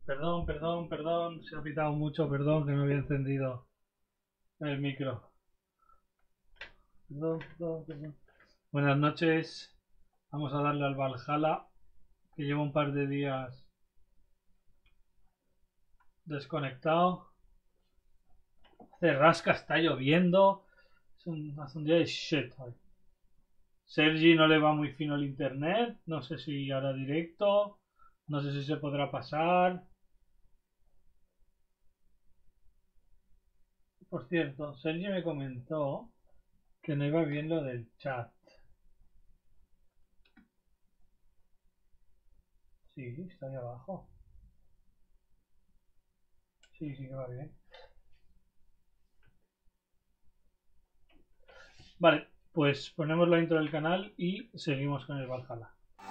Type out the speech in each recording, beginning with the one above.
Perdón, perdón, perdón. Se ha pitado mucho, perdón, que no había encendido el micro. Perdón, perdón, perdón. Buenas noches. Vamos a darle al Valhalla, que llevo un par de días desconectado. Hace rasca, está lloviendo. Hace un día de shit hoy. Sergi no le va muy fino el internet. No sé si hará directo. No sé si se podrá pasar. Por cierto, Sergi me comentó que no iba bien lo del chat. Sí, está ahí abajo. Sí, sí que va bien. Vale, pues ponemos la intro del canal y seguimos con el Valhalla.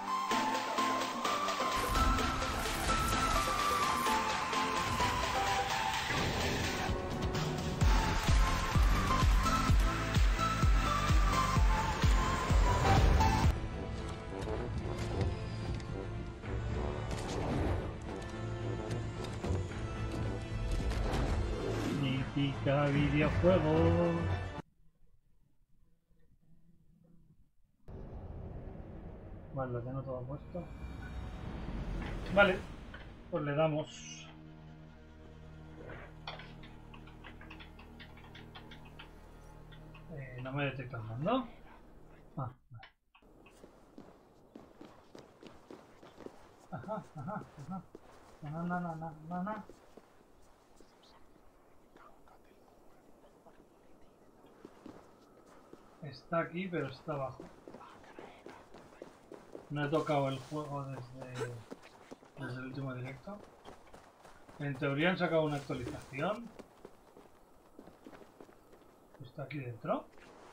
Mítica videojuegos. Vale, lo tengo todo puesto. Vale, pues le damos. No me detecta el mando. Ah, vale. Ajá, ajá, ajá. No, no, no, no, no, no. Está aquí, pero está abajo. No he tocado el juego desde el último directo. En teoría han sacado una actualización. Está aquí dentro.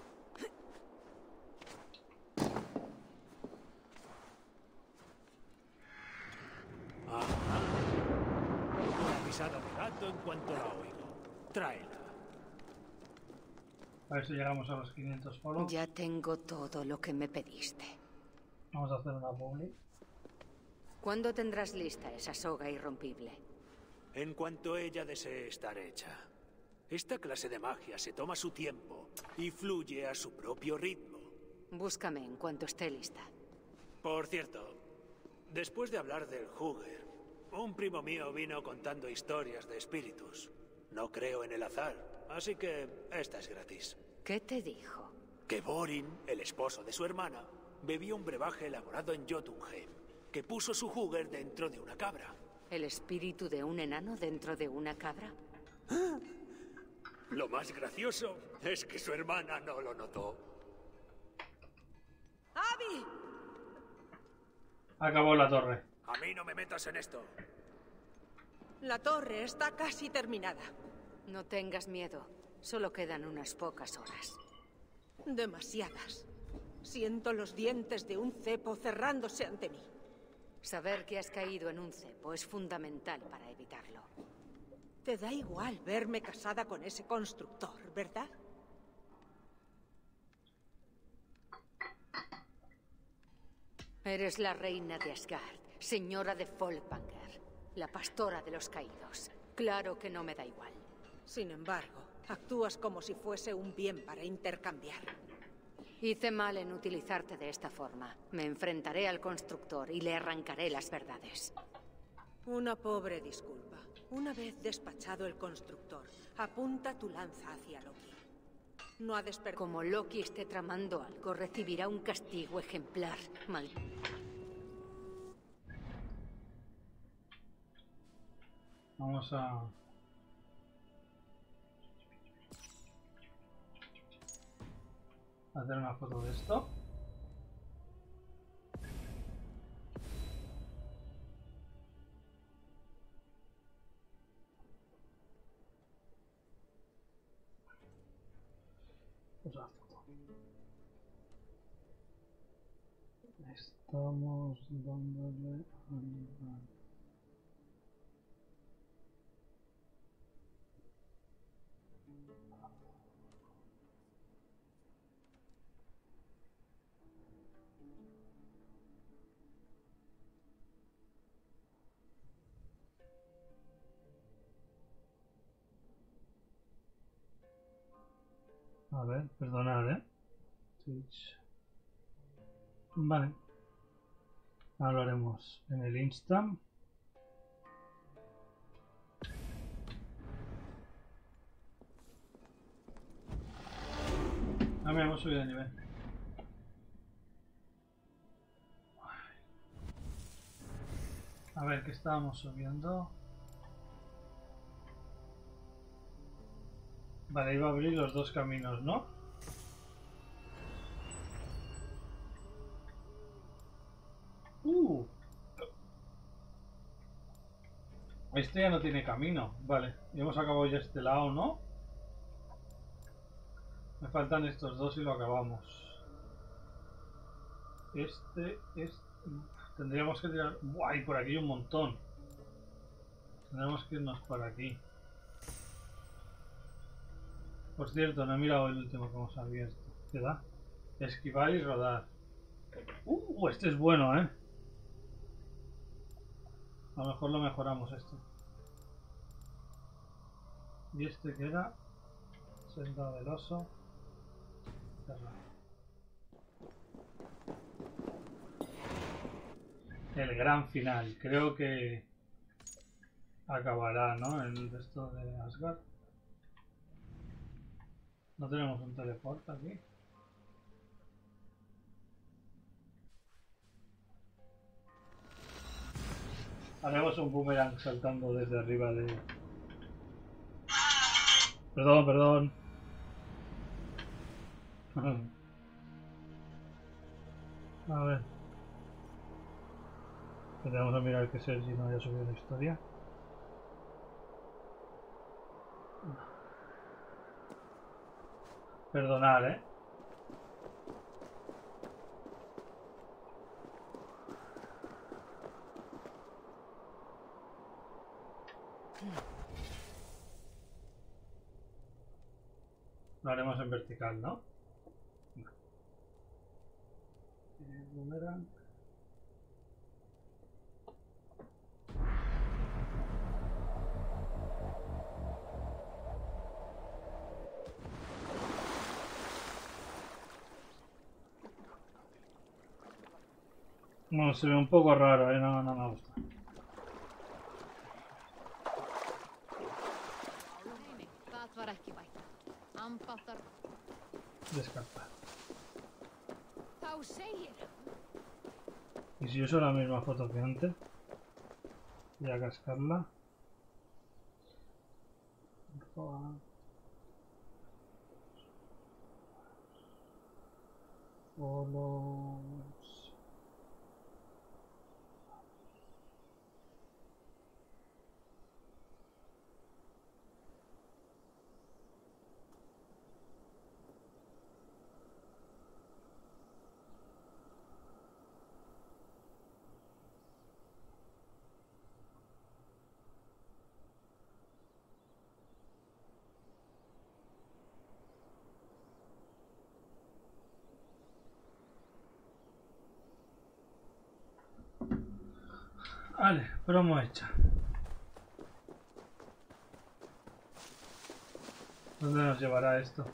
Una pisada de gato en cuanto la oigo. Tráela. A ver si llegamos a los 500 follows. Ya tengo todo lo que me pediste. Vamos a hacer una publi. ¿Cuándo tendrás lista esa soga irrompible? En cuanto ella desee estar hecha. Esta clase de magia se toma su tiempo y fluye a su propio ritmo. Búscame en cuanto esté lista. Por cierto, después de hablar del Hugger, un primo mío vino contando historias de espíritus. No creo en el azar, así que esta es gratis. ¿Qué te dijo? Que Borin, el esposo de su hermana, bebió un brebaje elaborado en Jotunheim, que puso su Hugger dentro de una cabra. ¿El espíritu de un enano dentro de una cabra? Lo más gracioso es que su hermana no lo notó. ¡Abby! Acabó la torre. A mí no me metas en esto. La torre está casi terminada. No tengas miedo. Solo quedan unas pocas horas. Demasiadas. Siento los dientes de un cepo cerrándose ante mí. Saber que has caído en un cepo es fundamental para evitarlo. Te da igual verme casada con ese constructor, ¿verdad? Eres la reina de Asgard, señora de Folkvanger, la pastora de los caídos. Claro que no me da igual. Sin embargo, actúas como si fuese un bien para intercambiar. Hice mal en utilizarte de esta forma. Me enfrentaré al constructor y le arrancaré las verdades. Una pobre disculpa. Una vez despachado el constructor, apunta tu lanza hacia Loki. No ha despertado. Como Loki esté tramando algo, recibirá un castigo ejemplar. Vamos a... hacer una foto de esto. Pues la foto. Estamos dándole al... A ver, perdonad, Twitch. Vale. Ahora lo haremos en el Instant. Ah, mira, hemos subido de nivel. A ver, ¿qué estábamos subiendo? Vale, iba a abrir los dos caminos, ¿no? Este ya no tiene camino. Vale, y hemos acabado ya este lado, ¿no? Me faltan estos dos y lo acabamos. Este. Tendríamos que tirar... ¡Buah! Y por aquí hay un montón. Tendremos que irnos por aquí. Por cierto, no he mirado el último que hemos abierto. ¿Qué da? Esquivar y rodar. Este es bueno, ¿eh? A lo mejor lo mejoramos esto. Y este que era... Senda del oso. El gran final. Creo que acabará, ¿no? El resto de Asgard. No tenemos un teleport aquí. Haremos un boomerang saltando desde arriba de... Perdón, perdón. A ver. Tendremos a mirar que Sergi no haya subido la historia. Perdonad, ¿eh? Lo haremos en vertical, ¿no? Boomerang. Bueno, se ve un poco raro, no me gusta. Descartar. Y si uso la misma foto que antes, voy a cascarla. Follows. Vale, promo hecha. ¿Dónde nos llevará esto?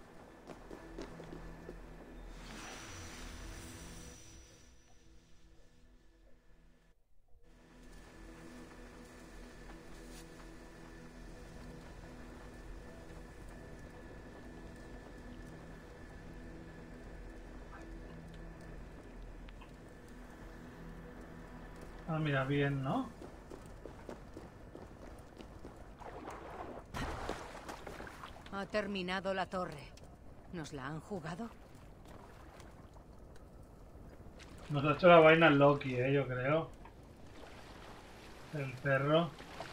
Ah, mira, bien, ¿no? Ha terminado la torre. ¿Nos la han jugado? Nos ha hecho la vaina Loki, yo creo. El perro.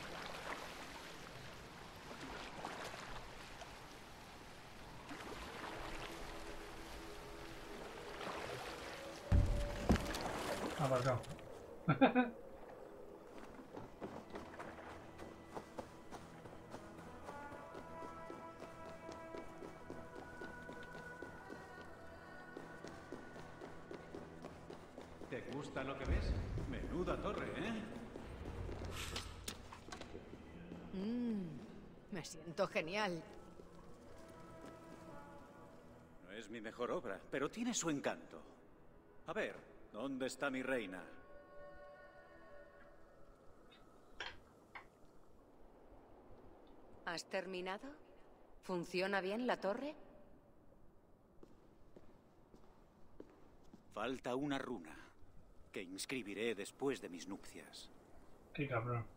Aparcado. ¿Te gusta lo que ves? Menuda torre, ¿eh? Me siento genial. es mi mejor obra, pero tiene su encanto. A ver, ¿dónde está mi reina? ¿Has terminado? ¿Funciona bien la torre? Falta una runa que inscribiré después de mis nupcias. Qué cabrón.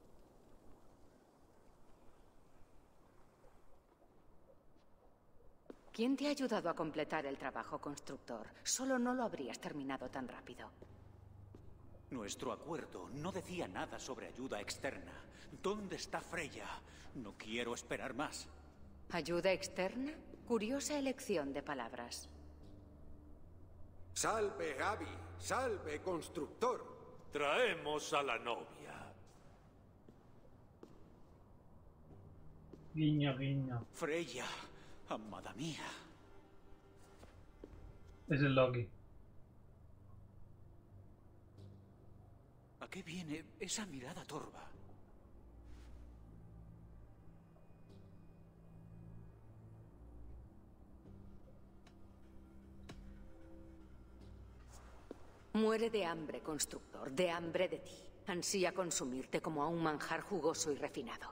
¿Quién te ha ayudado a completar el trabajo, constructor? Solo no lo habrías terminado tan rápido. Nuestro acuerdo no decía nada sobre ayuda externa. ¿Dónde está Freya? No quiero esperar más. ¿Ayuda externa? Curiosa elección de palabras. Salve, Abby. Salve, constructor. Traemos a la novia. Guiño, guiño. Freya, amada mía. Es el Loki. ¿A qué viene esa mirada torva? Muere de hambre, constructor, de hambre de ti. Ansía consumirte como a un manjar jugoso y refinado.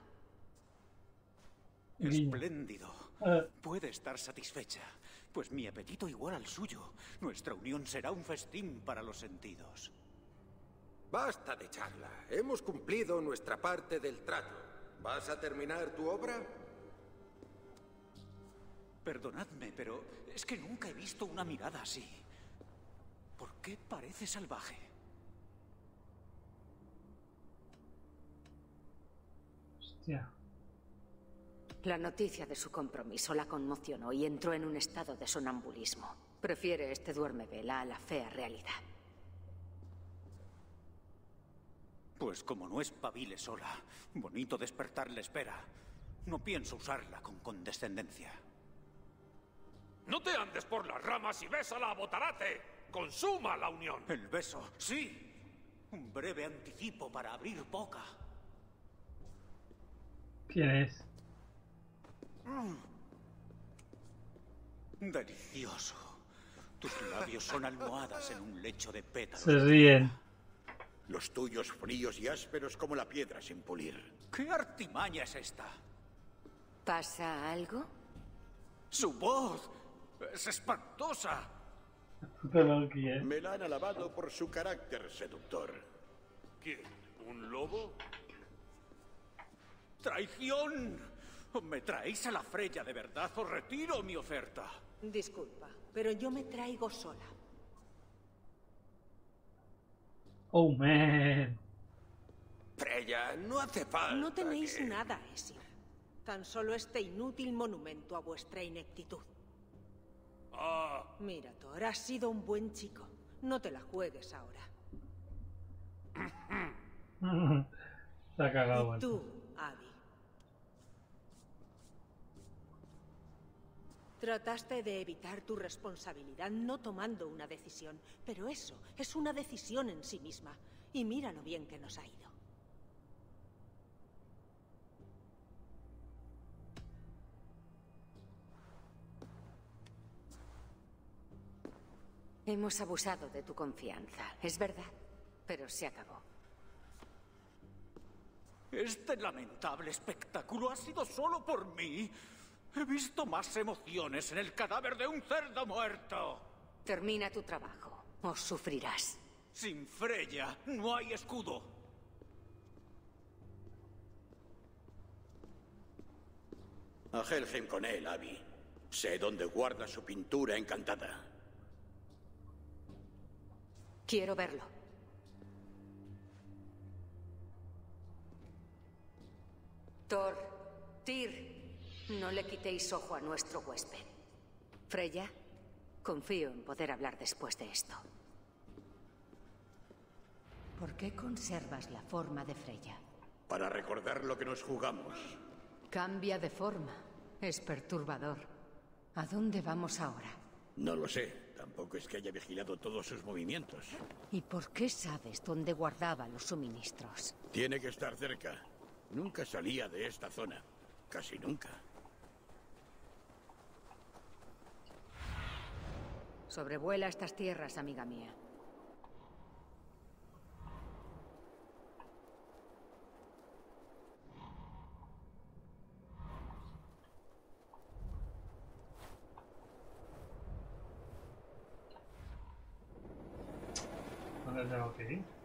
Guiño. Espléndido. Puede estar satisfecha, pues mi apetito igual al suyo. Nuestra unión será un festín para los sentidos. Basta de charla. Hemos cumplido nuestra parte del trato. ¿Vas a terminar tu obra? Perdonadme, pero es que nunca he visto una mirada así. ¿Por qué parece salvaje? Hostia. La noticia de su compromiso la conmocionó y entró en un estado de sonambulismo. Prefiere este duermevela a la fea realidad. Pues como no espabile sola, bonito despertar le espera. No pienso usarla con condescendencia. ¡No te andes por las ramas y bésala a Botarate! ¡Consuma la unión! El beso, sí. Un breve anticipo para abrir boca. ¿Quién es? Delicioso. Tus labios son almohadas en un lecho de pétalos. Se ríen. Los tuyos fríos y ásperos como la piedra sin pulir. ¿Qué artimaña es esta? ¿Pasa algo? ¡Su voz! ¡Es espantosa! Puto Loki, Me la han alabado por su carácter seductor. ¿Quién? ¿Un lobo? ¡Traición! ¿Me traéis a la Freya de verdad o retiro mi oferta? Disculpa, pero yo me traigo sola. Oh, man. Freya, no hace falta. No tenéis que- nada, Esir. Tan solo este inútil monumento a vuestra ineptitud. Ah, Mira, Thor, has sido un buen chico. No te la juegues ahora. Se ha cagado. Y tú, Abby. Trataste de evitar tu responsabilidad no tomando una decisión, pero eso es una decisión en sí misma. Y mira lo bien que nos ha ido. Hemos abusado de tu confianza, es verdad, pero se acabó. Este lamentable espectáculo ha sido solo por mí. He visto más emociones en el cadáver de un cerdo muerto. Termina tu trabajo, o sufrirás. Sin Freya no hay escudo. A Helheim con él, Abby. Sé dónde guarda su pintura encantada. Quiero verlo. Thor, Tyr, no le quitéis ojo a nuestro huésped. Freya, confío en poder hablar después de esto. ¿Por qué conservas la forma de Freya? Para recordar lo que nos jugamos. Cambia de forma. Es perturbador. ¿A dónde vamos ahora? No lo sé. Tampoco es que haya vigilado todos sus movimientos. ¿Y por qué sabes dónde guardaba los suministros? Tiene que estar cerca. Nunca salía de esta zona. Casi nunca. Sobrevuela estas tierras, amiga mía. ¿Dónde tengo que ir?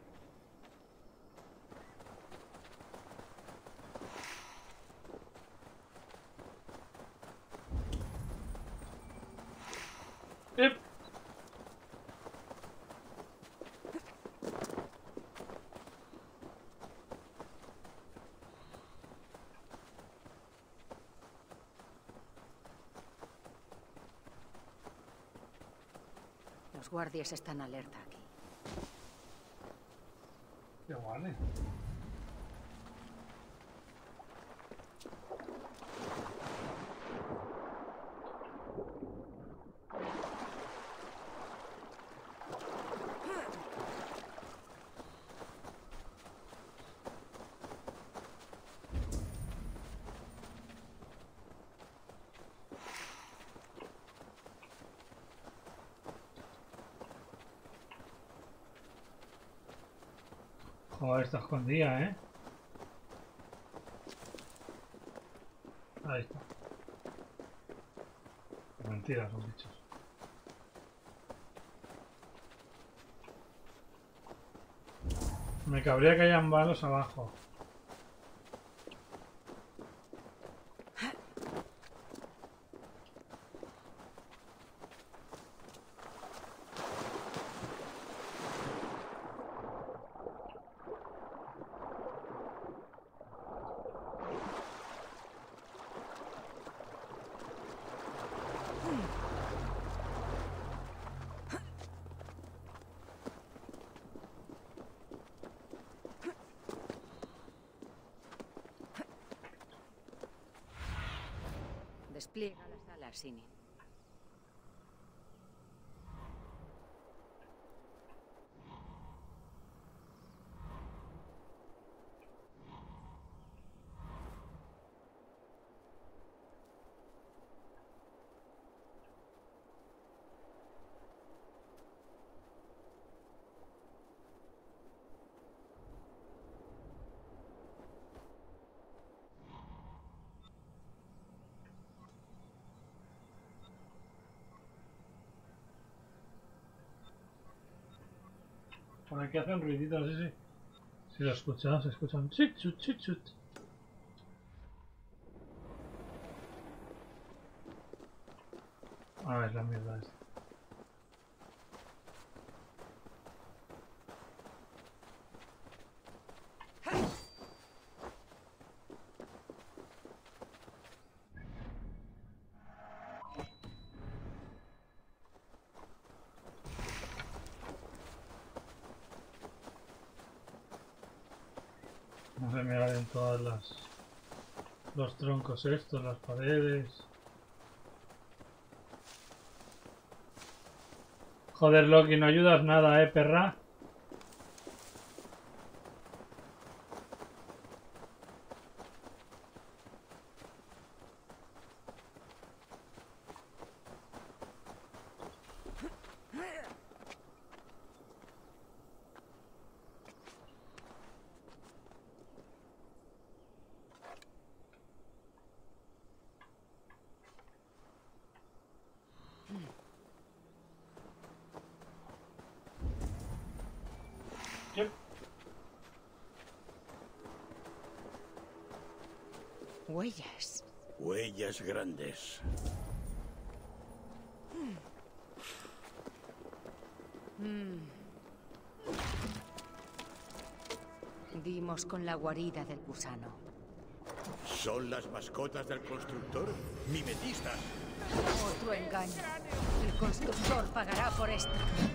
Los guardias están alerta aquí. Qué guay. Joder, está escondida, ¿eh? Ahí está. Mentira, son bichos. Me cabría que hayan balos abajo. Despliega las alas, Sini. Por aquí hacen ruiditos, sí. Si lo escuchas, se escuchan chit, chut, chit, chut. A ver, la mierda esta. No se me abren todas los troncos estos, las paredes. Joder, Loki, no ayudas nada, perra. Huellas. Huellas grandes. Dimos con la guarida del gusano. ¿Son las mascotas del constructor? ¡Mimetistas! Otro engaño. El constructor pagará por esto.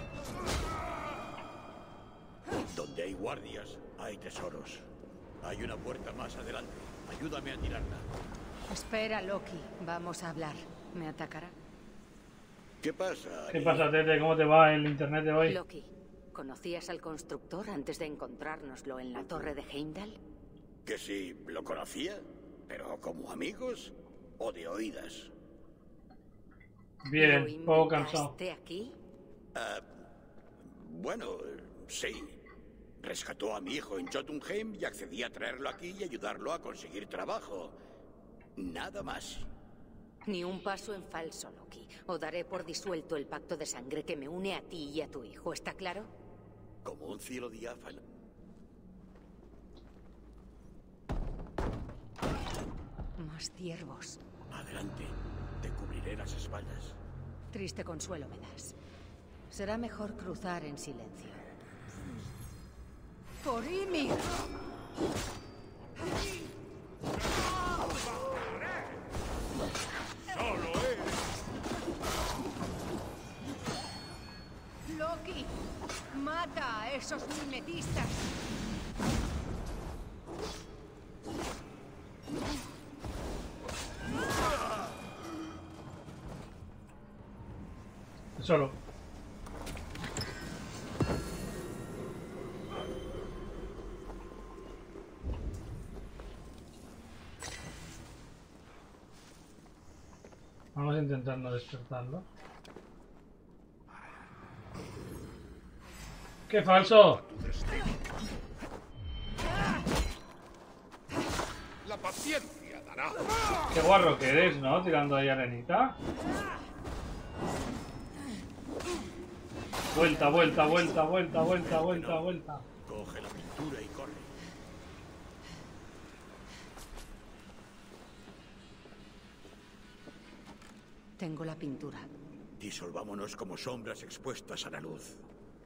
Donde hay guardias, hay tesoros. Hay una puerta más adelante. Ayúdame a tirarla. Espera, Loki. Vamos a hablar. ¿Me atacará? ¿Qué pasa? ¿Qué pasa, Tete? ¿Cómo te va el internet de hoy? Loki, ¿conocías al constructor antes de encontrárnoslo en la torre de Heimdall? Que sí, lo conocía, pero ¿como amigos o de oídas? Bien, poco cansado. ¿Lo invitaste aquí? Bueno, sí. Rescató a mi hijo en Jotunheim y accedí a traerlo aquí y ayudarlo a conseguir trabajo. Nada más. Ni un paso en falso, Loki. O daré por disuelto el pacto de sangre que me une a ti y a tu hijo. ¿Está claro? Como un cielo diáfano. Más ciervos. Adelante. Te cubriré las espaldas. Triste consuelo me das. Será mejor cruzar en silencio. ¡Por Ymir! ¡Solo eres! ¡Loki! ¡Mata a esos mimetistas! Solo. Vamos a intentar no despertarlo. ¡Qué falso! La paciencia dará. Qué guarro que eres, ¿no? Tirando ahí arenita. Vuelta, vuelta, vuelta, vuelta, vuelta, vuelta, vuelta. Coge la pintura y corre. Tengo la pintura. Disolvámonos como sombras expuestas a la luz.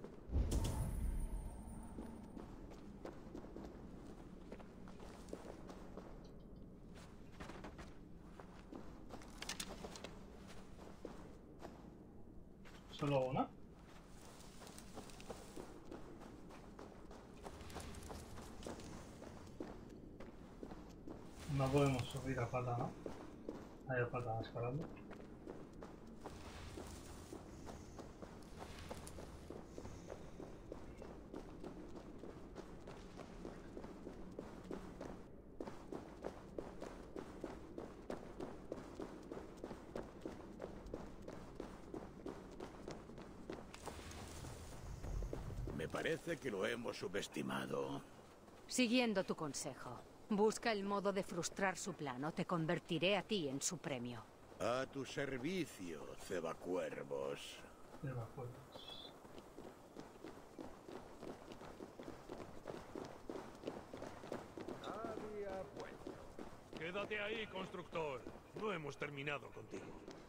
¿Solo una? No podemos subir a pata, ¿no? Ahí a pata escalando. Me parece que lo hemos subestimado. Siguiendo tu consejo, busca el modo de frustrar su plan o te convertiré a ti en su premio. A tu servicio, cebacuervos. Había vuelto. Quédate ahí, constructor. No hemos terminado contigo.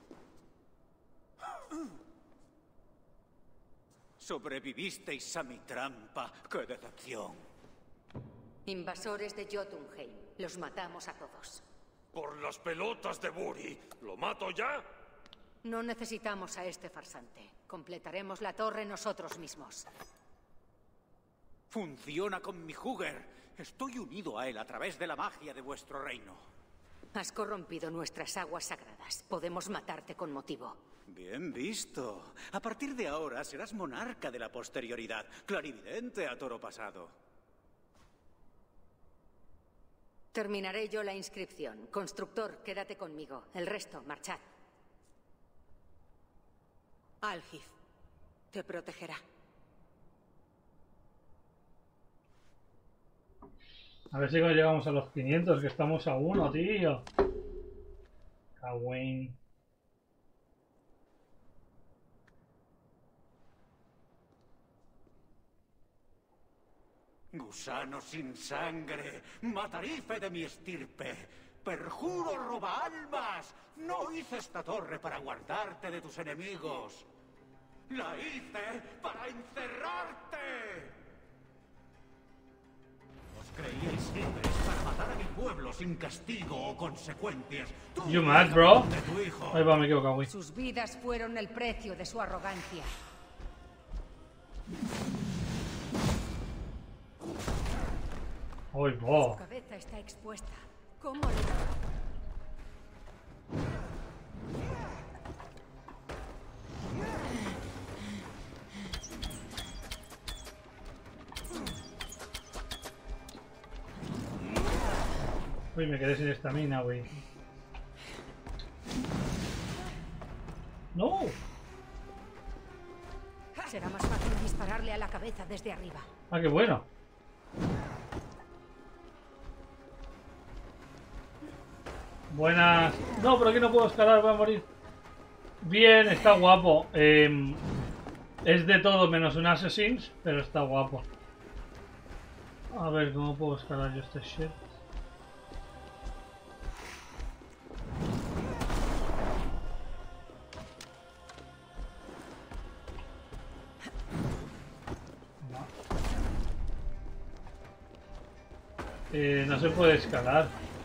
Sobrevivisteis a mi trampa. ¡Qué decepción! Invasores de Jotunheim. Los matamos a todos. ¡Por las pelotas de Buri! ¿Lo mato ya? No necesitamos a este farsante. Completaremos la torre nosotros mismos. Funciona con mi Hugger. Estoy unido a él a través de la magia de vuestro reino. Has corrompido nuestras aguas sagradas. Podemos matarte con motivo. Bien visto. A partir de ahora serás monarca de la posterioridad, clarividente a toro pasado. Terminaré yo la inscripción. Constructor, quédate conmigo. El resto, marchad. Algif te protegerá. A ver si llegamos a los 500, que estamos a 1, tío. Cagüín. Gusano sin sangre, matarife de mi estirpe. Perjuro roba almas. No hice esta torre para guardarte de tus enemigos. La hice para encerrarte. Os creíais libres para matar a mi pueblo sin castigo o consecuencias. Tú, You mad, bro? de tu hijo. Ahí va, me equivoco, güey. Sus vidas fueron el precio de su arrogancia. Uy, Su bo. cabeza está expuesta. ¿Cómo le... Uy, me quedé sin estamina, güey. ¡No! Será más fácil dispararle a la cabeza desde arriba. Ah, qué bueno. Buenas. No, pero aquí no puedo escalar, voy a morir. Bien, está guapo. Es de todo menos un Assassin's, pero está guapo. A ver, ¿cómo puedo escalar yo este shit? No se puede escalar.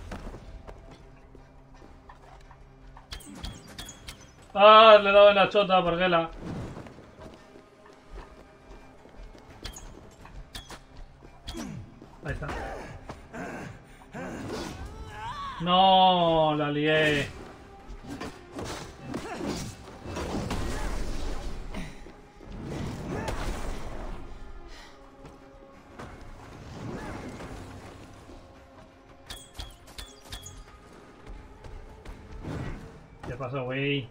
Ah, le he dado en la chota, Parguela. Ahí está. No, la lié. ¿Qué pasa, güey?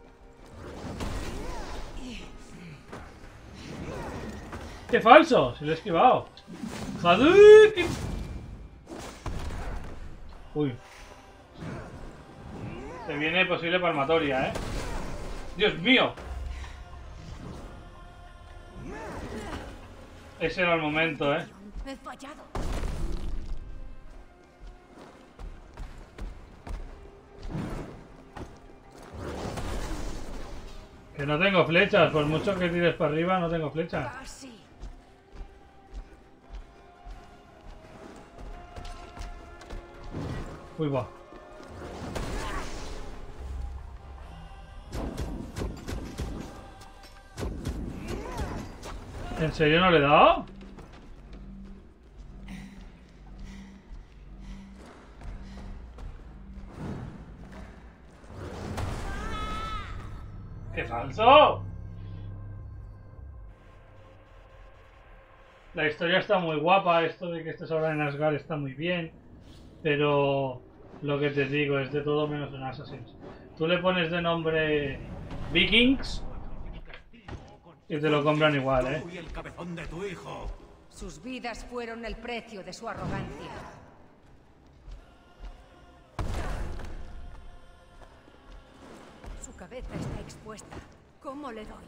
¡Qué falso! Se lo he esquivado. ¡Hadouken! Uy. Se viene posible palmatoria, ¿eh? ¡Dios mío! Ese era el momento, ¿eh? He fallado. Que no tengo flechas. Por mucho que tires para arriba, no tengo flechas. Casi. Uy, va. ¿En serio no le he dado? ¡Qué falso! La historia está muy guapa, esto de que estés ahora en Asgard está muy bien, pero lo que te digo es de todo menos un Assassin's. Tú le pones de nombre Vikings y te lo compran igual, ¿eh? Y el cabezón de tu hijo. Sus vidas fueron el precio de su arrogancia. Su cabeza está expuesta. ¿Cómo le doy?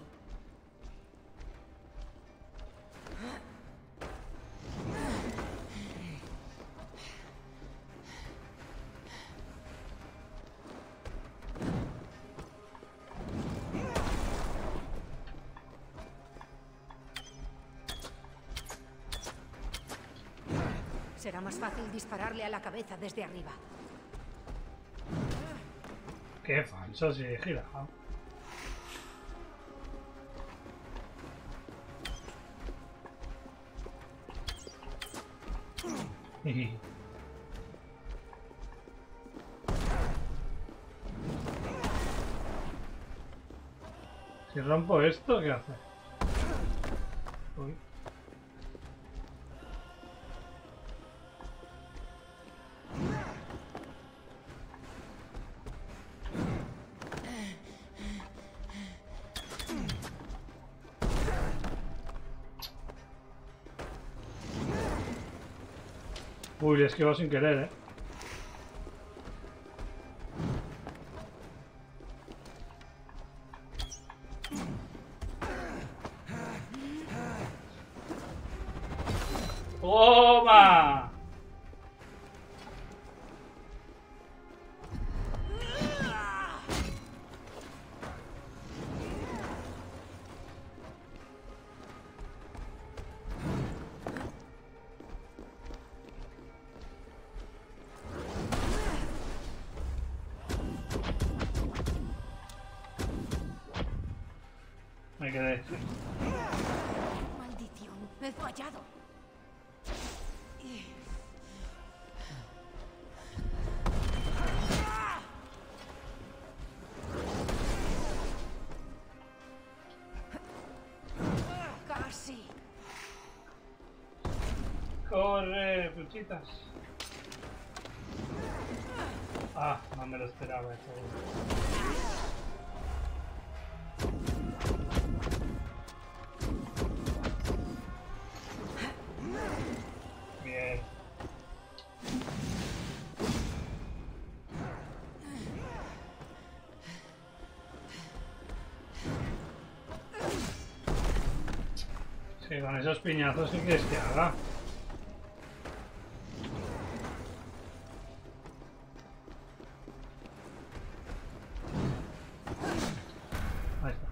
Será más fácil dispararle a la cabeza desde arriba. Qué falso, si he girado. Si rompo esto, ¿qué hace? Uy. Uy, le he esquivado sin querer, ¿eh? ¡Toma! Me quedé. Maldición, he fallado. Casi. Corre, flechitas. Ah, no me lo esperaba eso. Es que con esos piñazos, ¿qué quieres que haga? Ahí está.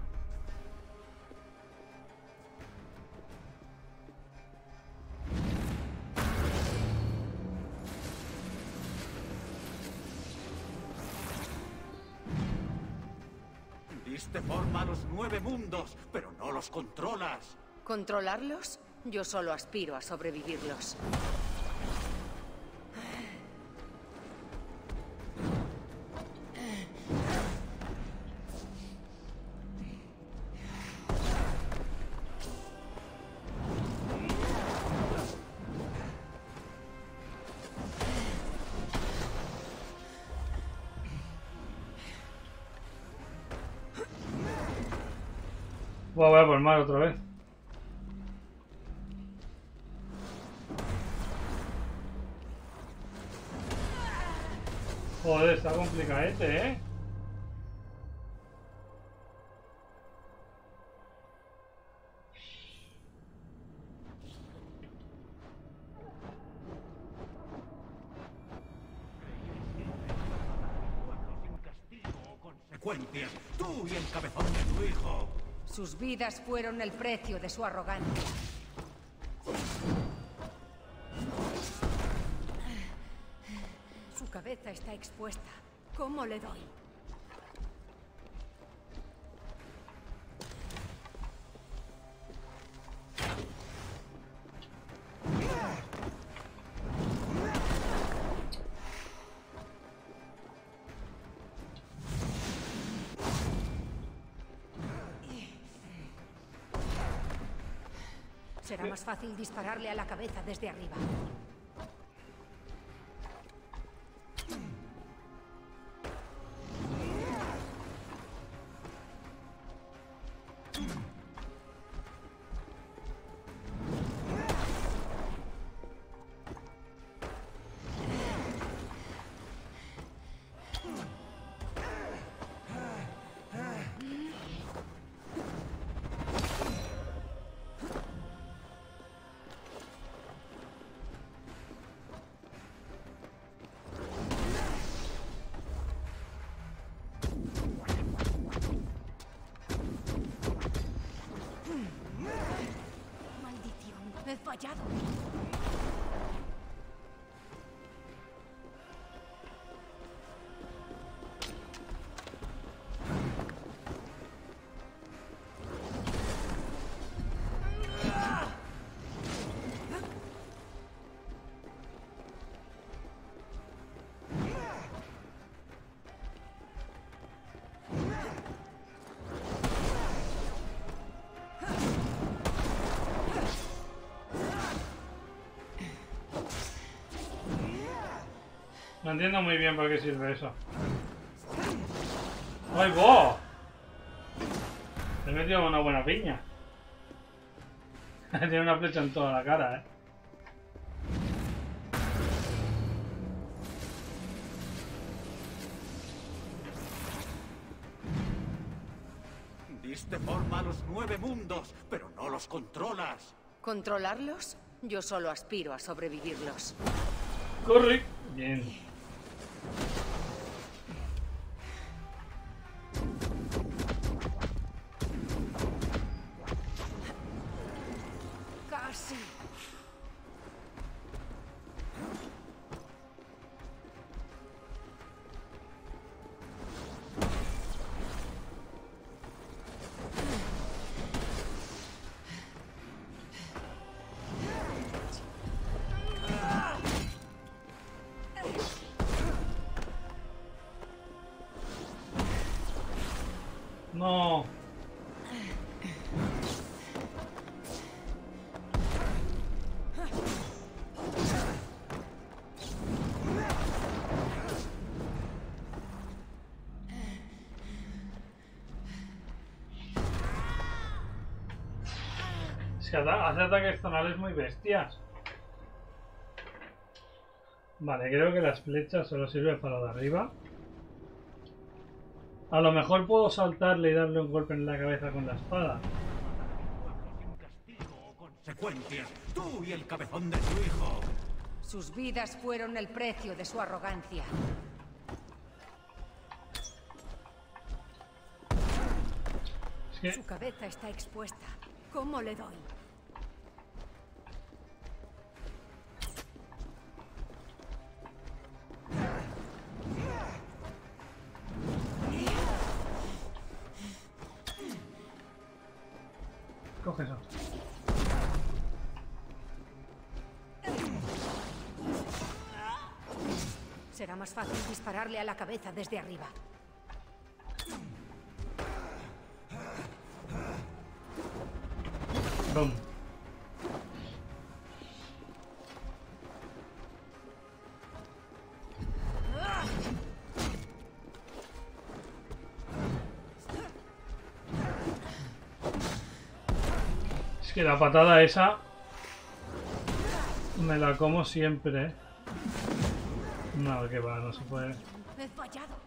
Diste forma a los 9 mundos, pero no los controlas. ¿Controlarlos? Yo solo aspiro a sobrevivirlos. Voy a por mar otra vez. Joder, está complicadete, ¿eh? Consecuencias, tú y el cabezón de tu hijo. Sus vidas fueron el precio de su arrogancia. Su cabeza está expuesta. ¿Cómo le doy? Será más fácil dispararle a la cabeza desde arriba. He fallado. No entiendo muy bien para qué sirve eso. ¡Ay, vos! Le he metido una buena piña. Tiene una flecha en toda la cara, Diste forma a los 9 mundos, pero no los controlas. ¿Controlarlos? Yo solo aspiro a sobrevivirlos. ¡Corre! Bien. Casi. No. Es que hace ataques zonales muy bestias. Vale, creo que las flechas solo sirven para lo de arriba. A lo mejor puedo saltarle y darle un golpe en la cabeza con la espada. Sin castigo o con consecuencias. Tú y el cabezón de tu hijo. Sus vidas fueron el precio de su arrogancia. Es que... Su cabeza está expuesta. ¿Cómo le doy? Coge eso. Será más fácil dispararle a la cabeza desde arriba. Boom. Es que la patada esa me la como siempre, ¿eh? No, que va, no se puede. He fallado.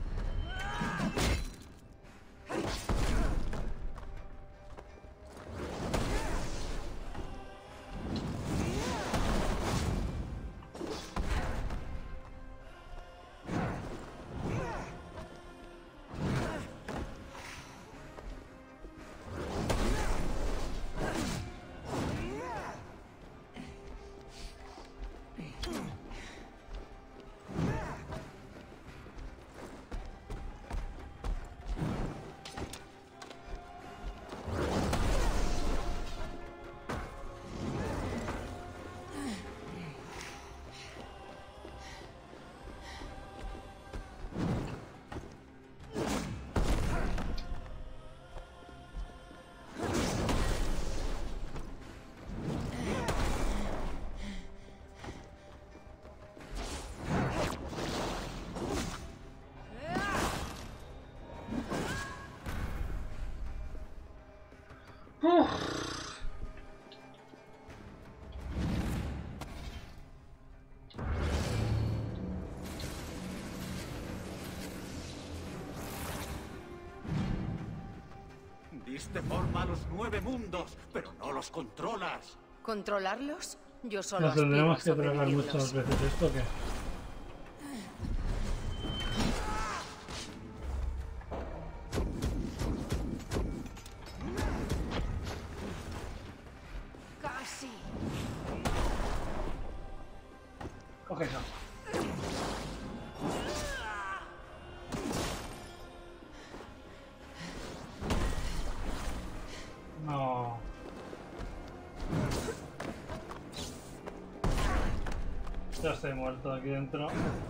Diste forma a los 9 mundos, pero no los controlas. ¿Controlarlos? Yo solo Nos tendremos que aspiro a tragar sobrevivirlos. muchas veces esto, ¿o qué? Casi. Coge eso. No. Ya estoy muerto aquí dentro.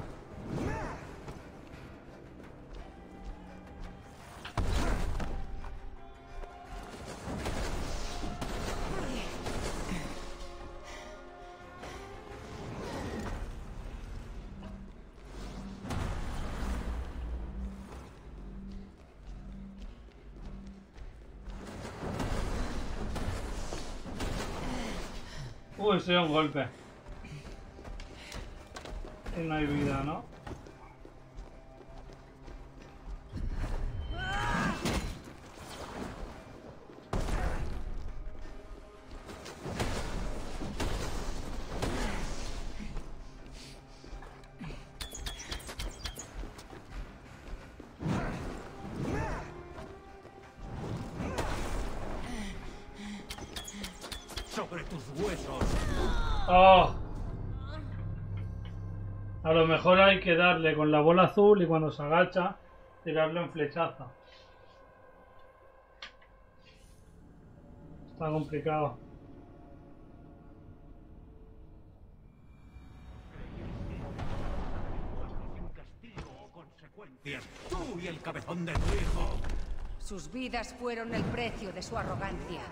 Uy, estoy a un golpe. Y no hay vida, ¿no? Sobre tus huesos. ¡Oh! A lo mejor hay que darle con la bola azul y cuando se agacha, tirarle un flechazo. Está complicado. Un castigo o consecuencias. Tú y el cabezón de tu hijo. Sus vidas fueron el precio de su arrogancia.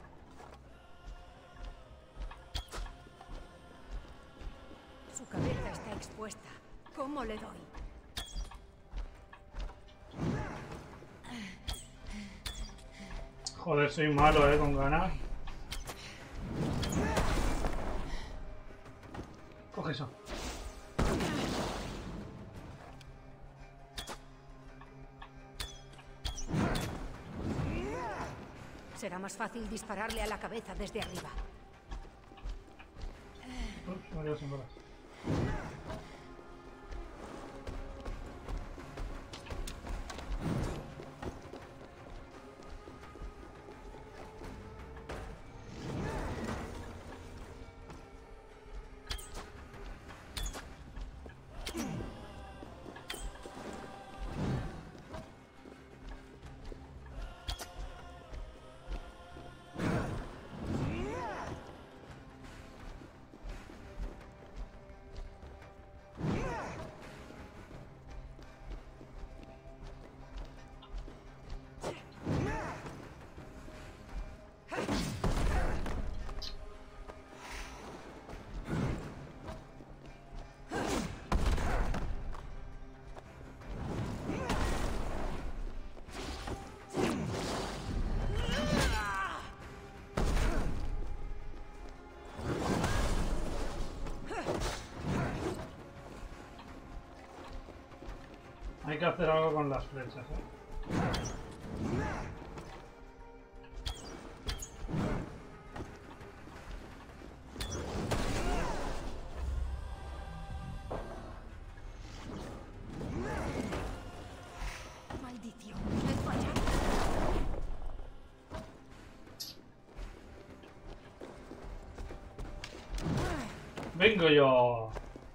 Su cabeza está expuesta. ¿Cómo le doy? Joder, soy malo, con ganas. Coge eso. Será más fácil dispararle a la cabeza desde arriba. Ups, me he quedado sin balas. Hay que hacer algo con las flechas, ¿eh? Maldición, me he fallado. Vengo yo.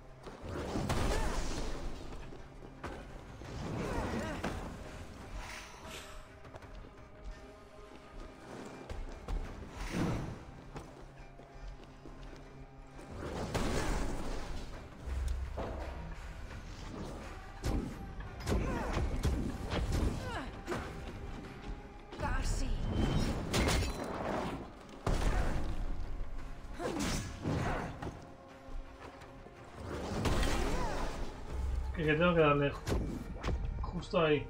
Casi. Que tengo que darle justo ahí.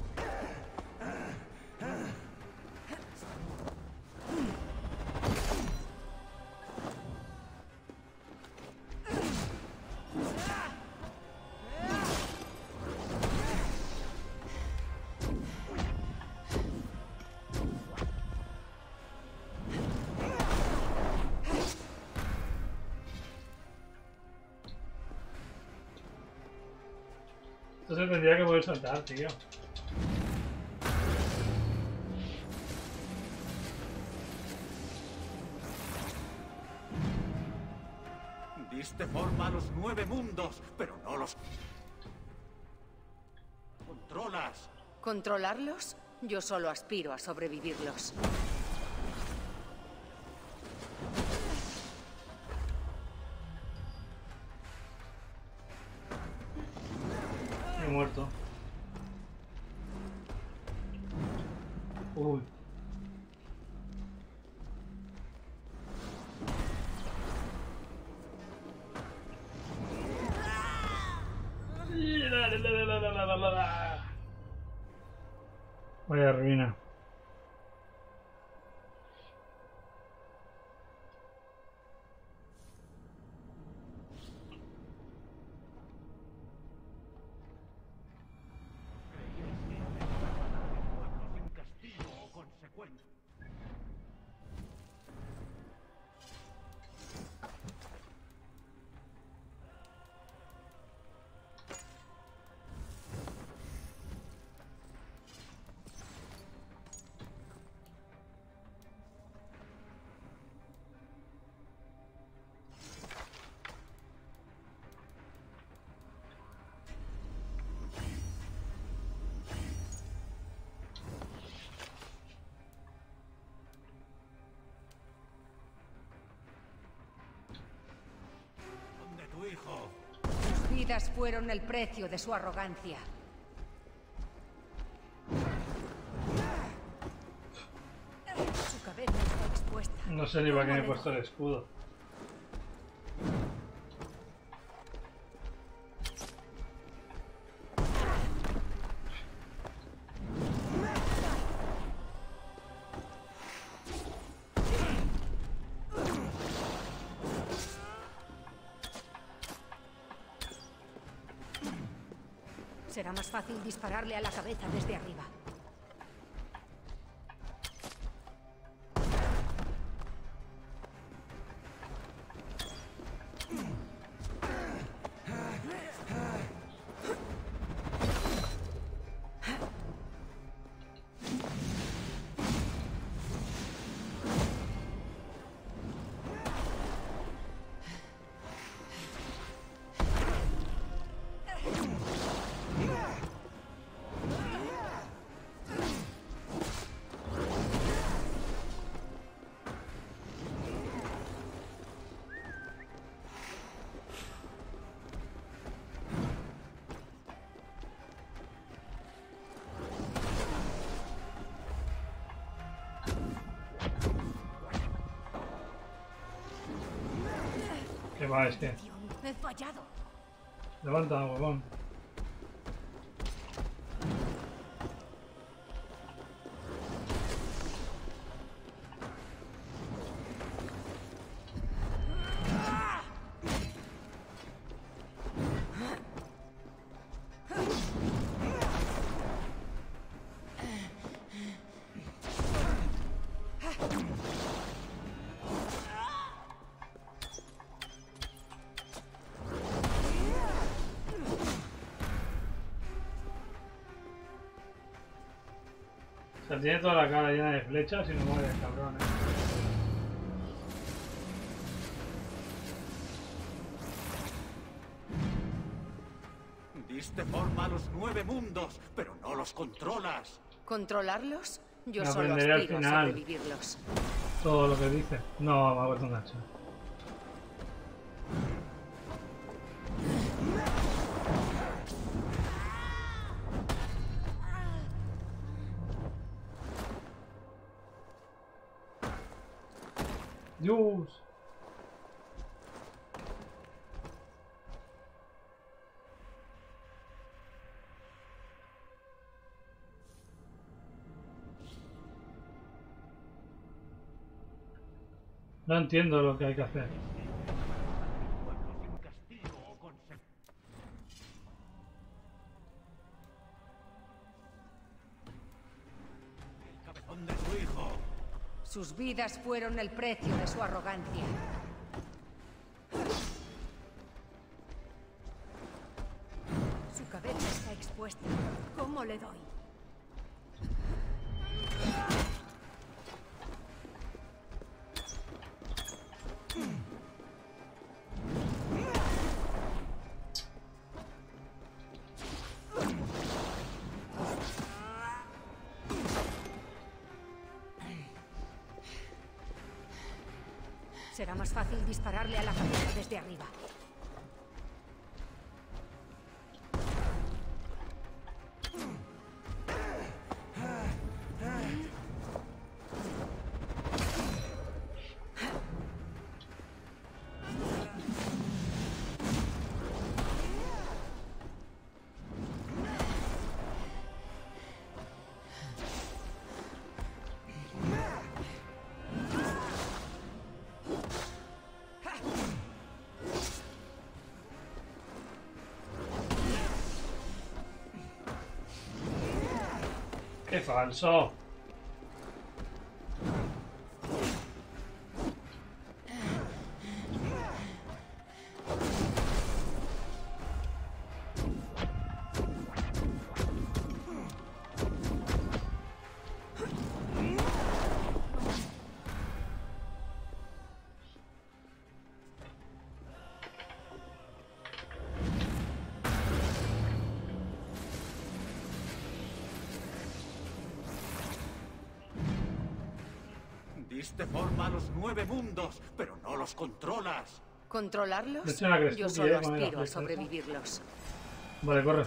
Entonces tendría que poder saltar, tío. Diste forma a los 9 mundos, pero no los controlas. ¿Controlarlos? Yo solo aspiro a sobrevivirlos. He muerto. Uy. Vaya ruina. Sin castigo o consecuencia. ¿Dónde tu hijo? Sus vidas fueron el precio de su arrogancia. Su cabeza está expuesta. No sé ni para qué me he puesto el escudo. Será más fácil dispararle a la cabeza desde arriba. va, es que... He fallado. Levanta, huevón. O sea, tiene toda la cara llena de flechas y no muere el cabrón, Diste forma a los 9 mundos, pero no los controlas. ¿Controlarlos? Yo Me solo aprenderé al aspiro a final. sobrevivirlos. Todo lo que dice. No, me ha vuelto un hacha. Dios. No entiendo lo que hay que hacer. El cabezón de su hijo. Sus vidas fueron el precio de su arrogancia. Su cabeza está expuesta. ¿Cómo le doy? Será más fácil dispararle a la cabeza desde arriba. ¡Qué falso! Diste forma a los 9 mundos, pero no los controlas. ¿Controlarlos? De hecho, la que Yo estuve, solo con la aspiro a flecha, sobrevivirlos. Vale, corre.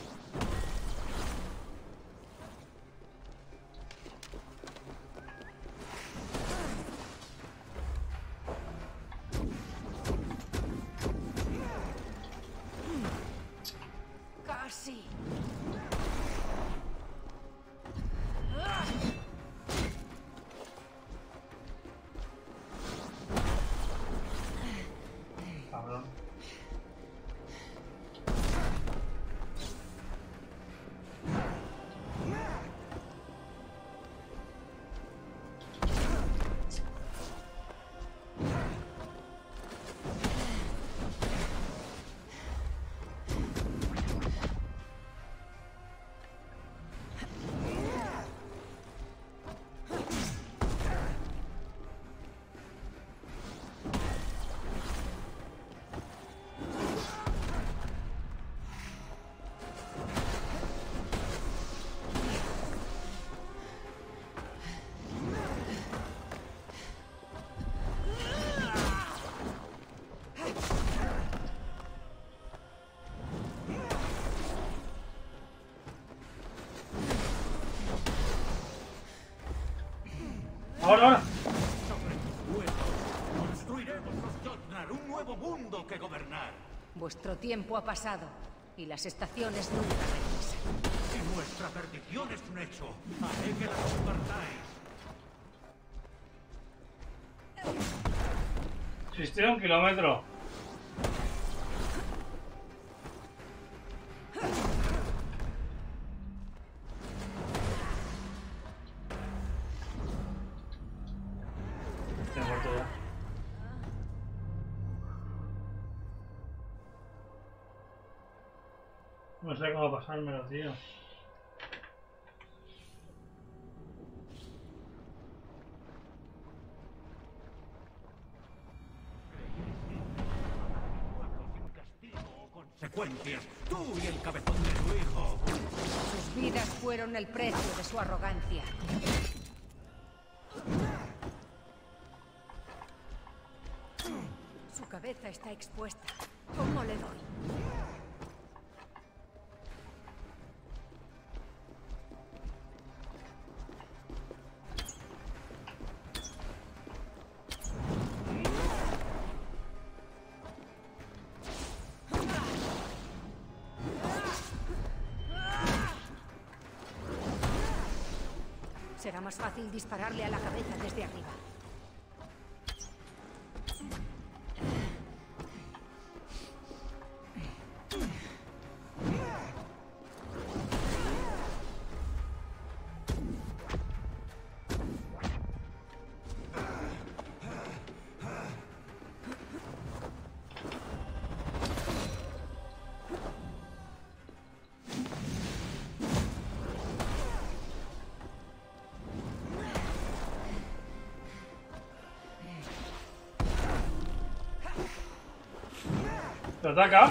Casi. Cabrón. Construiremos los Jotnar, un nuevo mundo que gobernar. Vuestro tiempo ha pasado y las estaciones nunca regresan. Si nuestra perdición es un hecho, haré que la compartáis. Existe 1 kilómetro. Estoy muerto ya. No sé cómo pasármelo, tío. Consecuencias, tú y el cabezón de tu hijo. Sus vidas fueron el precio de su arrogancia. Su cabeza está expuesta. ¿Cómo le doy? Será más fácil dispararle a la cabeza desde arriba. ¿Te ataca?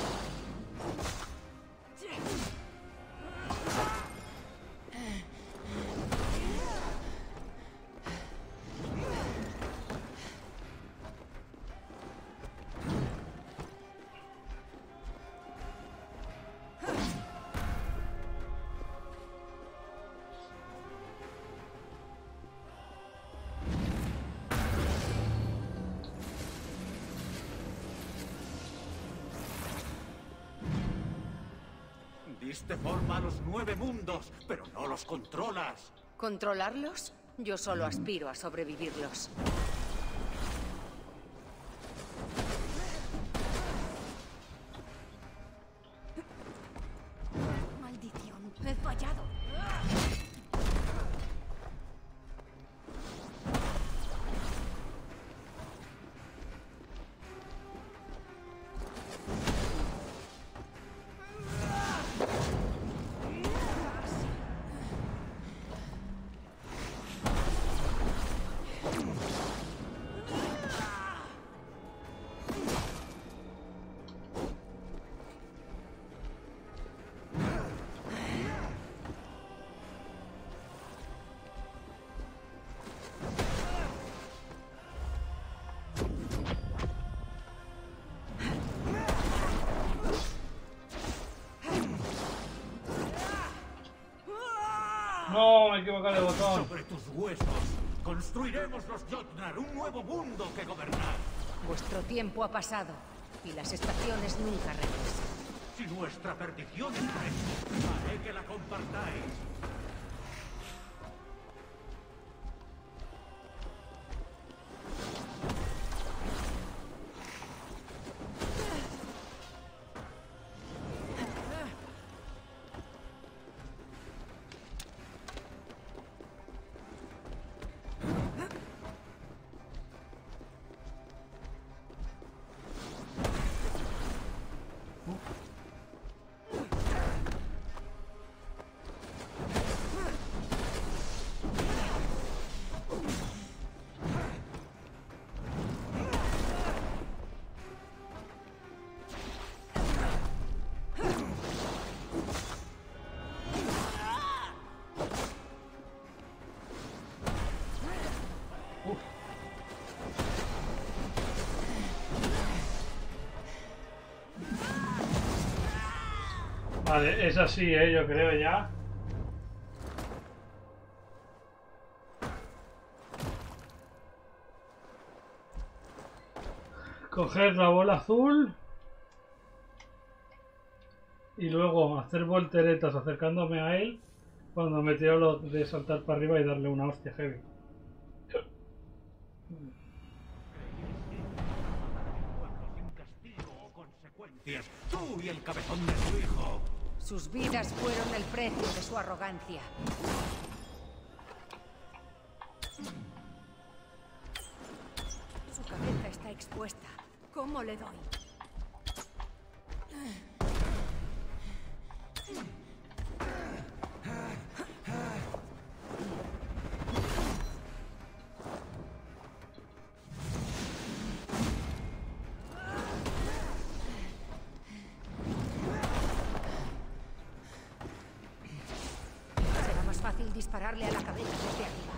Diste forma a los 9 mundos, pero no los controlas. ¿Controlarlos? Yo solo aspiro a sobrevivirlos. Maldición, he fallado. No, me he equivocado de botón. Sobre tus huesos construiremos los Jotnar, un nuevo mundo que gobernar. Vuestro tiempo ha pasado y las estaciones nunca regresan. Si nuestra perdición es un hecho, haré que la compartáis. Vale, es así, yo creo ya. Coger la bola azul y luego hacer volteretas acercándome a él cuando me tiro lo de saltar para arriba y darle una hostia heavy. Tú y el cabezón de tu hijo. Sus vidas fueron el precio de su arrogancia. Su cabeza está expuesta. ¿Cómo le doy? Será más fácil dispararle a la cabeza desde arriba.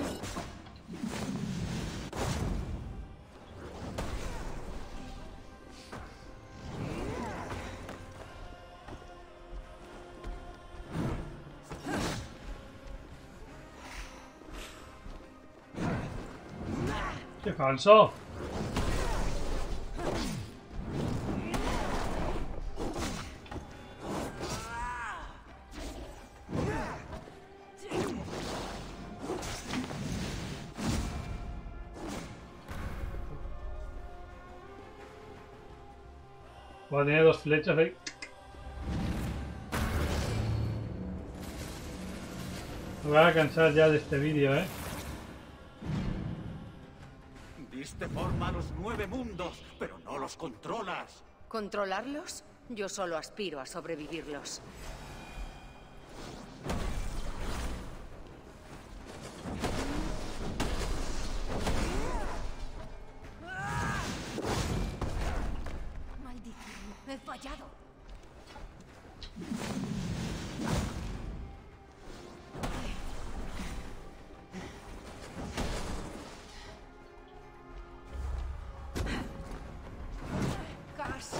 ¡Qué falso! Bueno, tiene dos flechas ahí. Me voy a cansar ya de este vídeo, ¿eh? Diste forma a los 9 mundos, pero no los controlas. ¿Controlarlos? Yo solo aspiro a sobrevivirlos. Maldición, he fallado. Casi.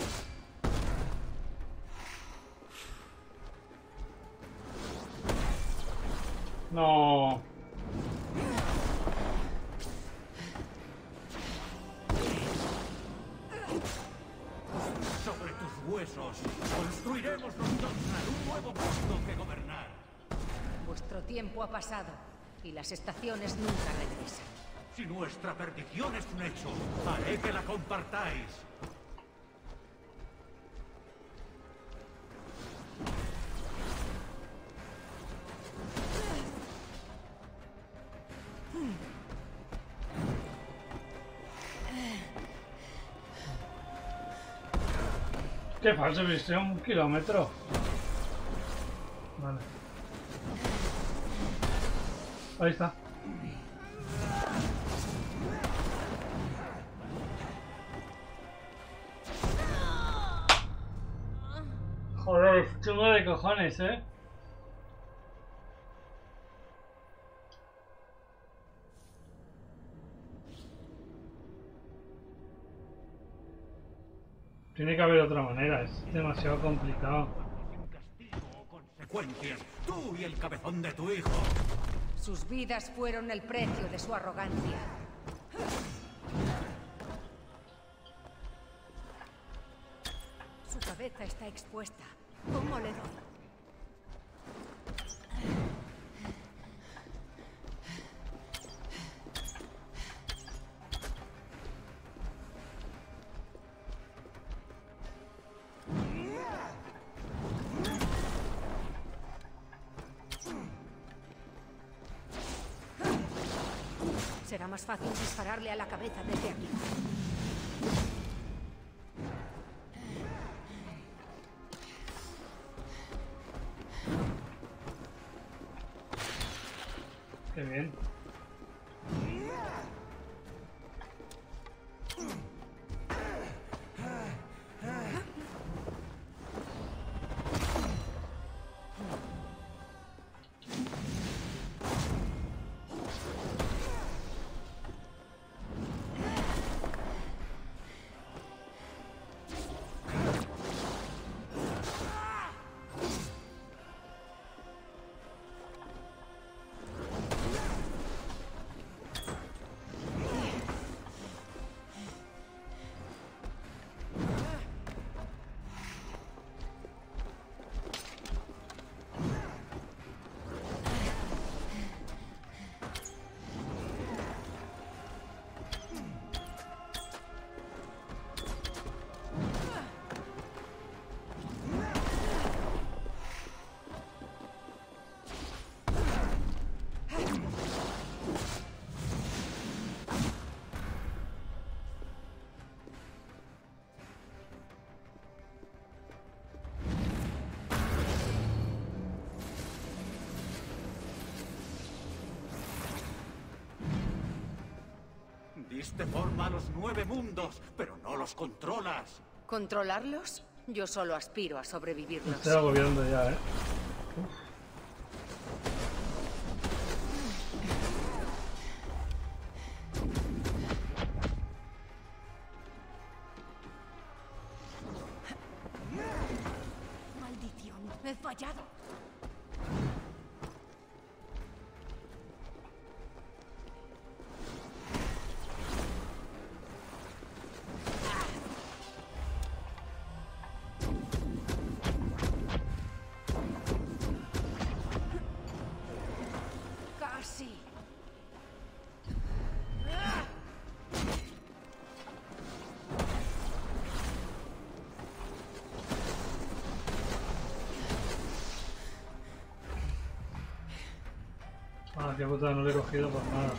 No. Sobre tus huesos construiremos los Dothraki un nuevo mundo que gobernar. Vuestro tiempo ha pasado y las estaciones nunca regresan. Si nuestra perdición es un hecho, haré que la compartáis. ¡Qué falso! Viste 1 kilómetro. Vale. Ahí está. Joder, chungo de cojones, ¿eh? Tiene que haber otra manera, es demasiado complicado. Sin castigo o consecuencias, tú y el cabezón de tu hijo. Sus vidas fueron el precio de su arrogancia. Su cabeza está expuesta. ¿Cómo le doy? Será más fácil dispararle a la cabeza desde aquí. Qué bien. Diste forma a los 9 mundos, pero no los controlas. ¿Controlarlos? Yo solo aspiro a sobrevivirlos. Estoy agobiando ya, ¿eh? Maldición, he fallado. Casi. Ah, qué puta, no le he cogido por nada.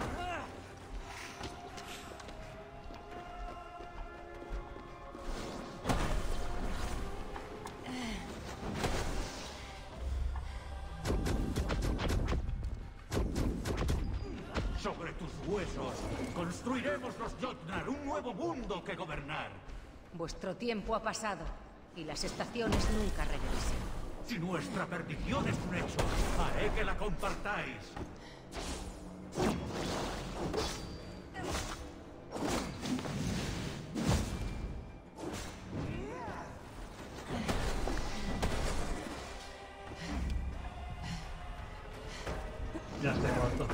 Sobre tus huesos construiremos los Jotnar un nuevo mundo que gobernar. Vuestro tiempo ha pasado y las estaciones nunca regresen. Si nuestra perdición es un hecho, haré que la compartáis. Ya estoy muerto.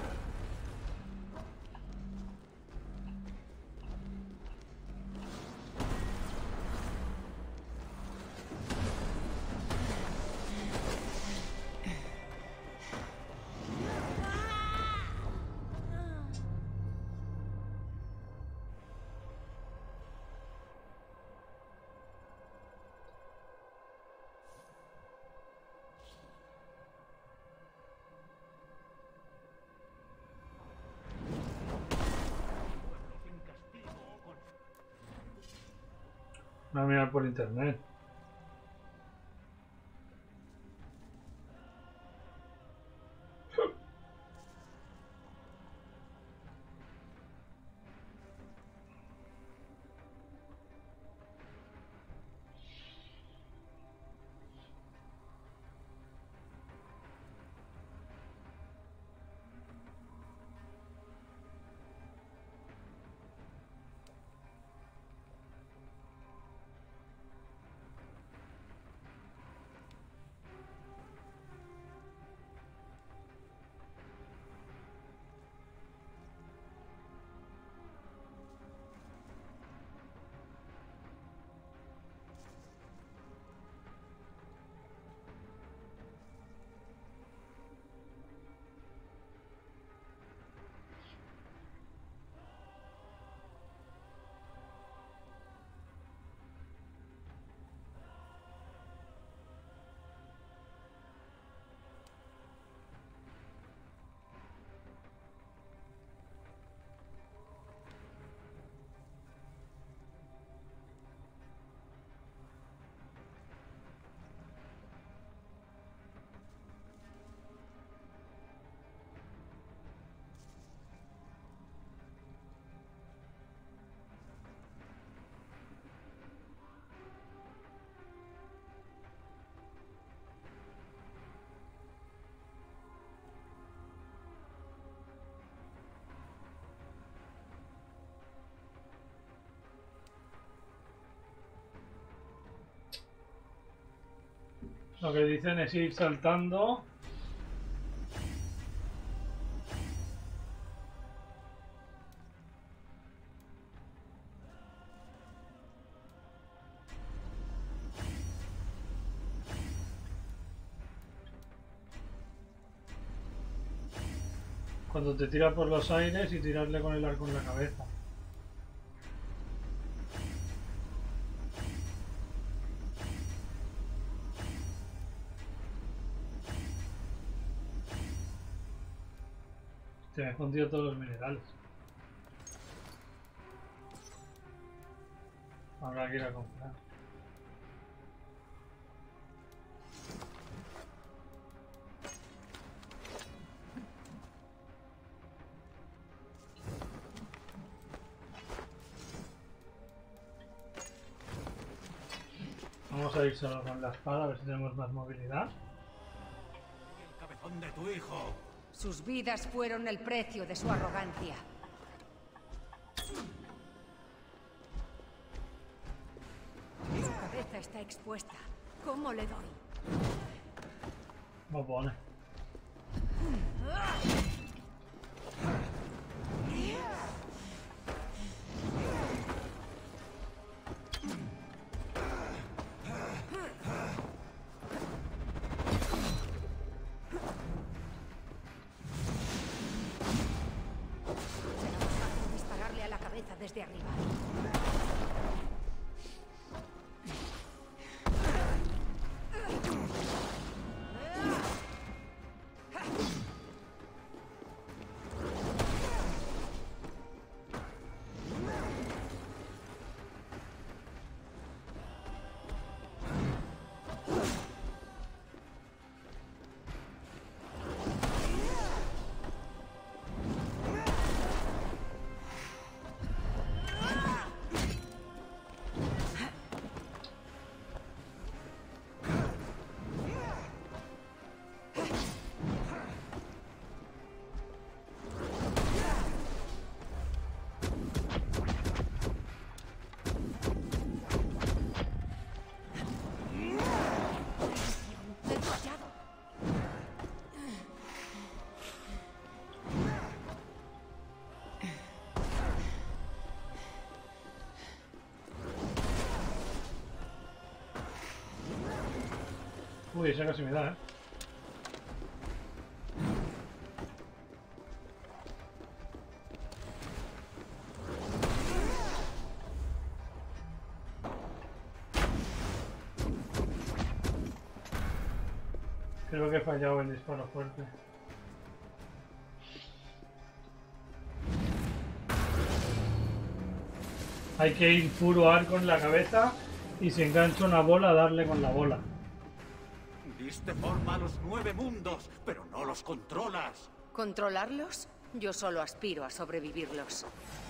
Voy a mirar por internet. Lo que dicen es ir saltando. Cuando te tira por los aires y tirarle con el arco en la cabeza. Se me han escondido todos los minerales. Habrá que ir a comprar. Vamos a ir solo con la espada, a ver si tenemos más movilidad. El cabezón de tu hijo. Sus vidas fueron el precio de su arrogancia. Su cabeza está expuesta. ¿Cómo le doy? Bobones. Será más fácil dispararle a la cabeza desde arriba. Uy, esa casi me da, ¿eh? Creo que he fallado el disparo fuerte. Hay que ir puro arco en la cabeza y si engancha una bola, darle con la bola. Diste forma a los 9 mundos, pero no los controlas. ¿Controlarlos? Yo solo aspiro a sobrevivirlos.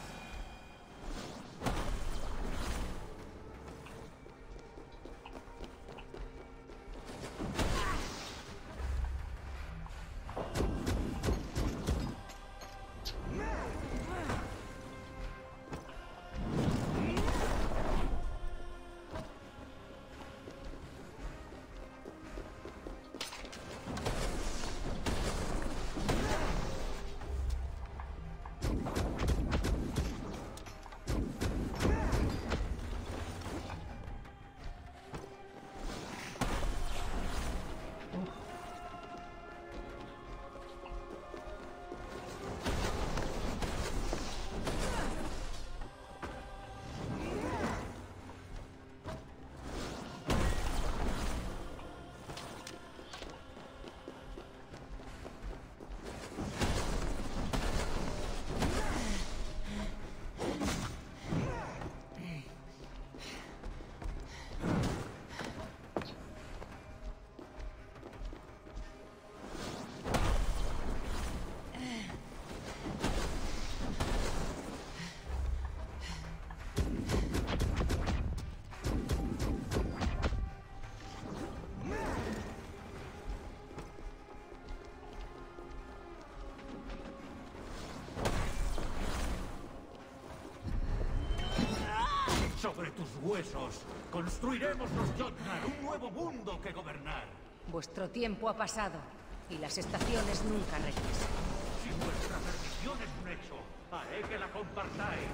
Sobre tus huesos construiremos los Jotnar, un nuevo mundo que gobernar. Vuestro tiempo ha pasado y las estaciones nunca regresan. Si vuestra perdición es un hecho, haré que la compartáis.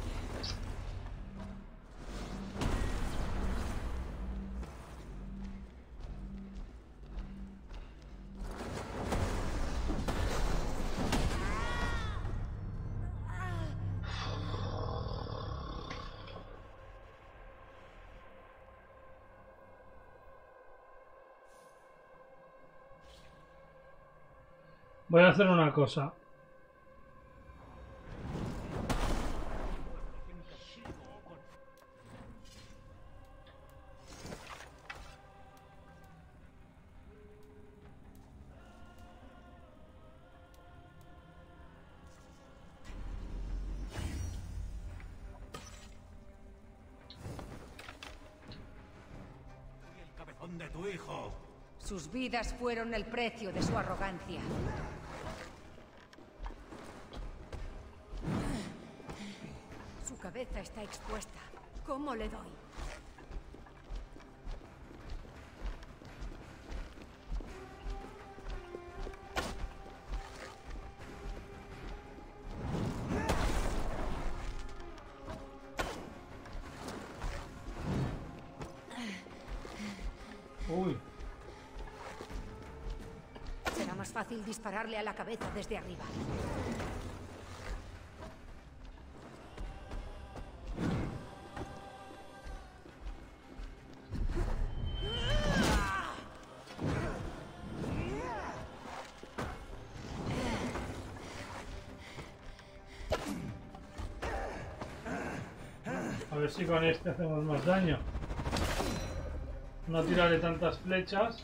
Voy a hacer una cosa. de tu hijo. Sus vidas fueron el precio de su arrogancia. Su cabeza está expuesta. ¿Cómo le doy? Uy. Será más fácil dispararle a la cabeza desde arriba. A ver si con este hacemos más daño. No tirarle tantas flechas.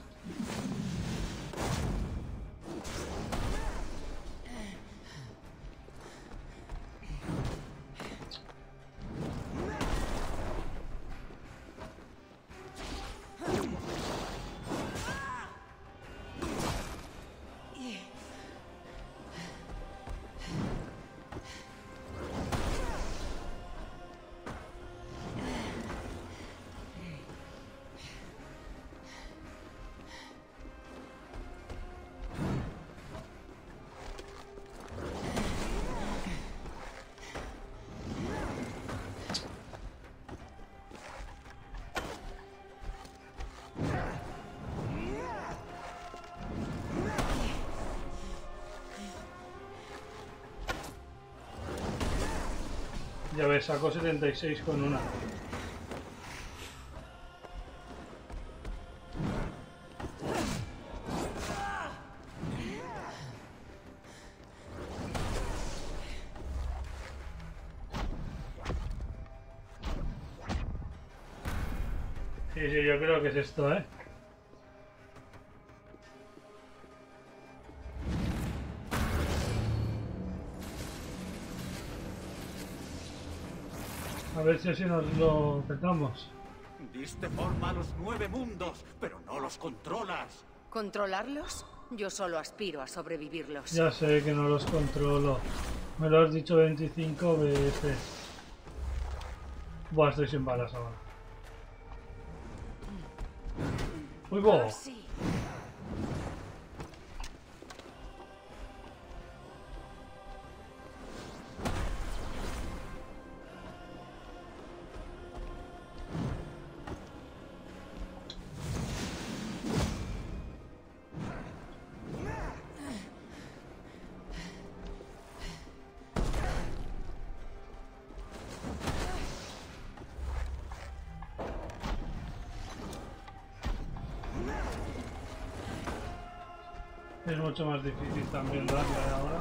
Ya ves, sacó 76 con una. Sí, yo creo que es esto, ¿eh? A ver si así nos lo petamos. Diste forma a los 9 mundos, pero no los controlas. ¿Controlarlos? Yo solo aspiro a sobrevivirlos. Ya sé que no los controlo. Me lo has dicho 25 veces. Buah, estoy sin balas ahora. ¡Uy, bo! Sí. Es mucho más difícil también darle ahora.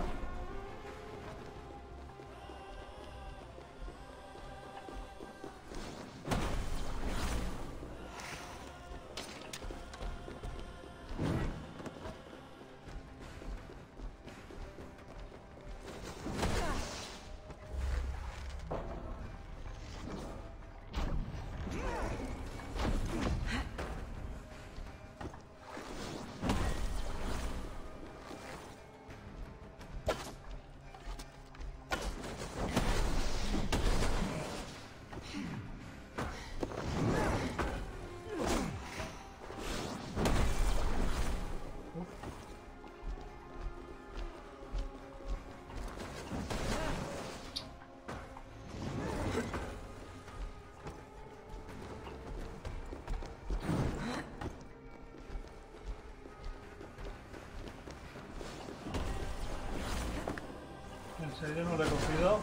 ¿En serio no lo he cogido?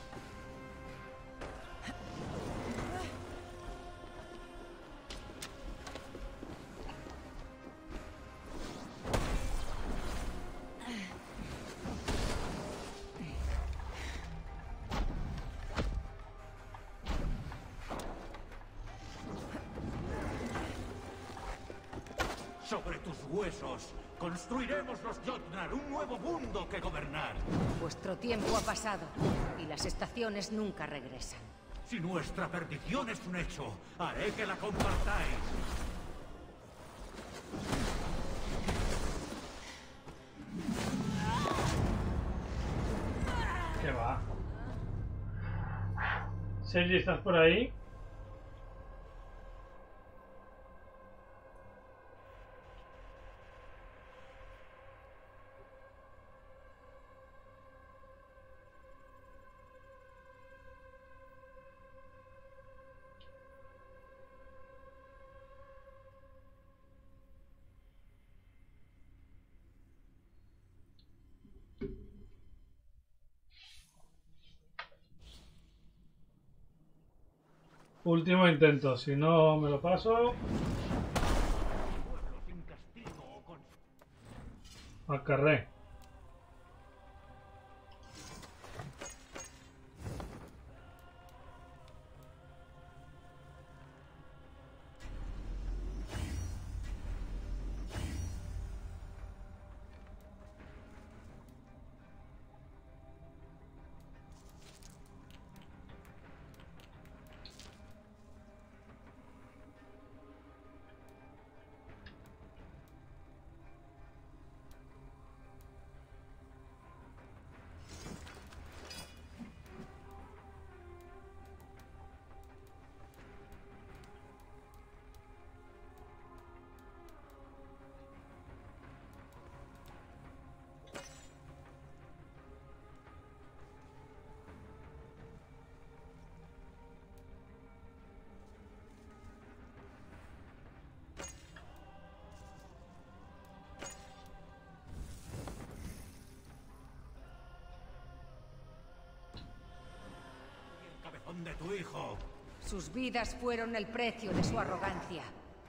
Sobre tus huesos construiremos los Jotnar un nuevo mundo que gobernar. Vuestro tiempo ha pasado y las estaciones nunca regresan. Si nuestra perdición es un hecho, haré que la compartáis. ¿Qué va? Sergi, ¿estás por ahí? Último intento, si no me lo paso. Al carré. De tu hijo. Sus vidas fueron el precio de su arrogancia.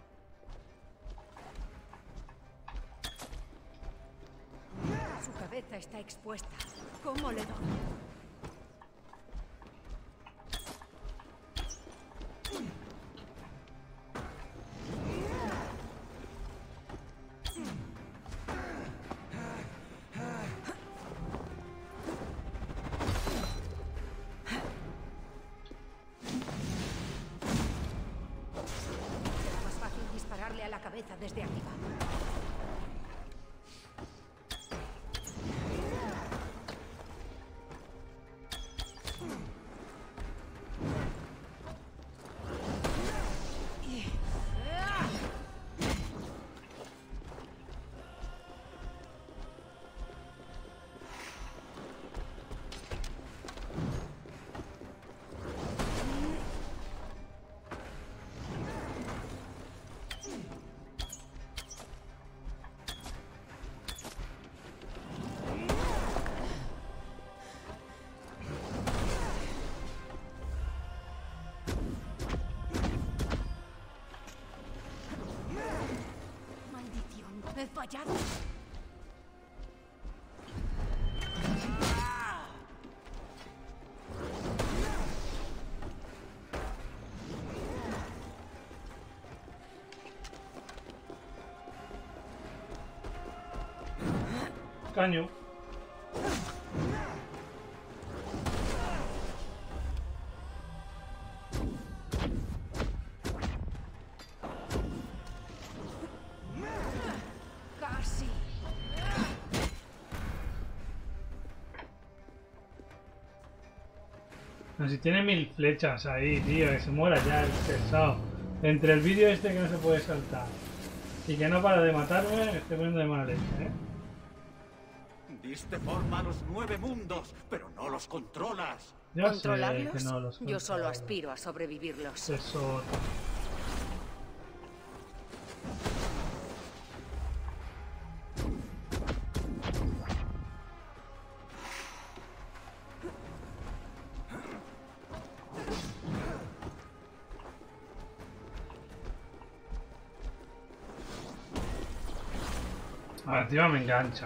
Su cabeza está expuesta. ¿Cómo le doy? Desde arriba. He fallado. Caño. Si tiene 1000 flechas ahí, tío, que se muera ya el pesado. Entre el vídeo este que no se puede saltar y que no para de matarme, me estoy poniendo de mala leche, ¿eh? Diste forma a los 9 mundos, pero no los controlas. Yo ¿Controlarlos? sé que no los Yo solo aspiro a sobrevivirlos. Eso. Encima me engancha.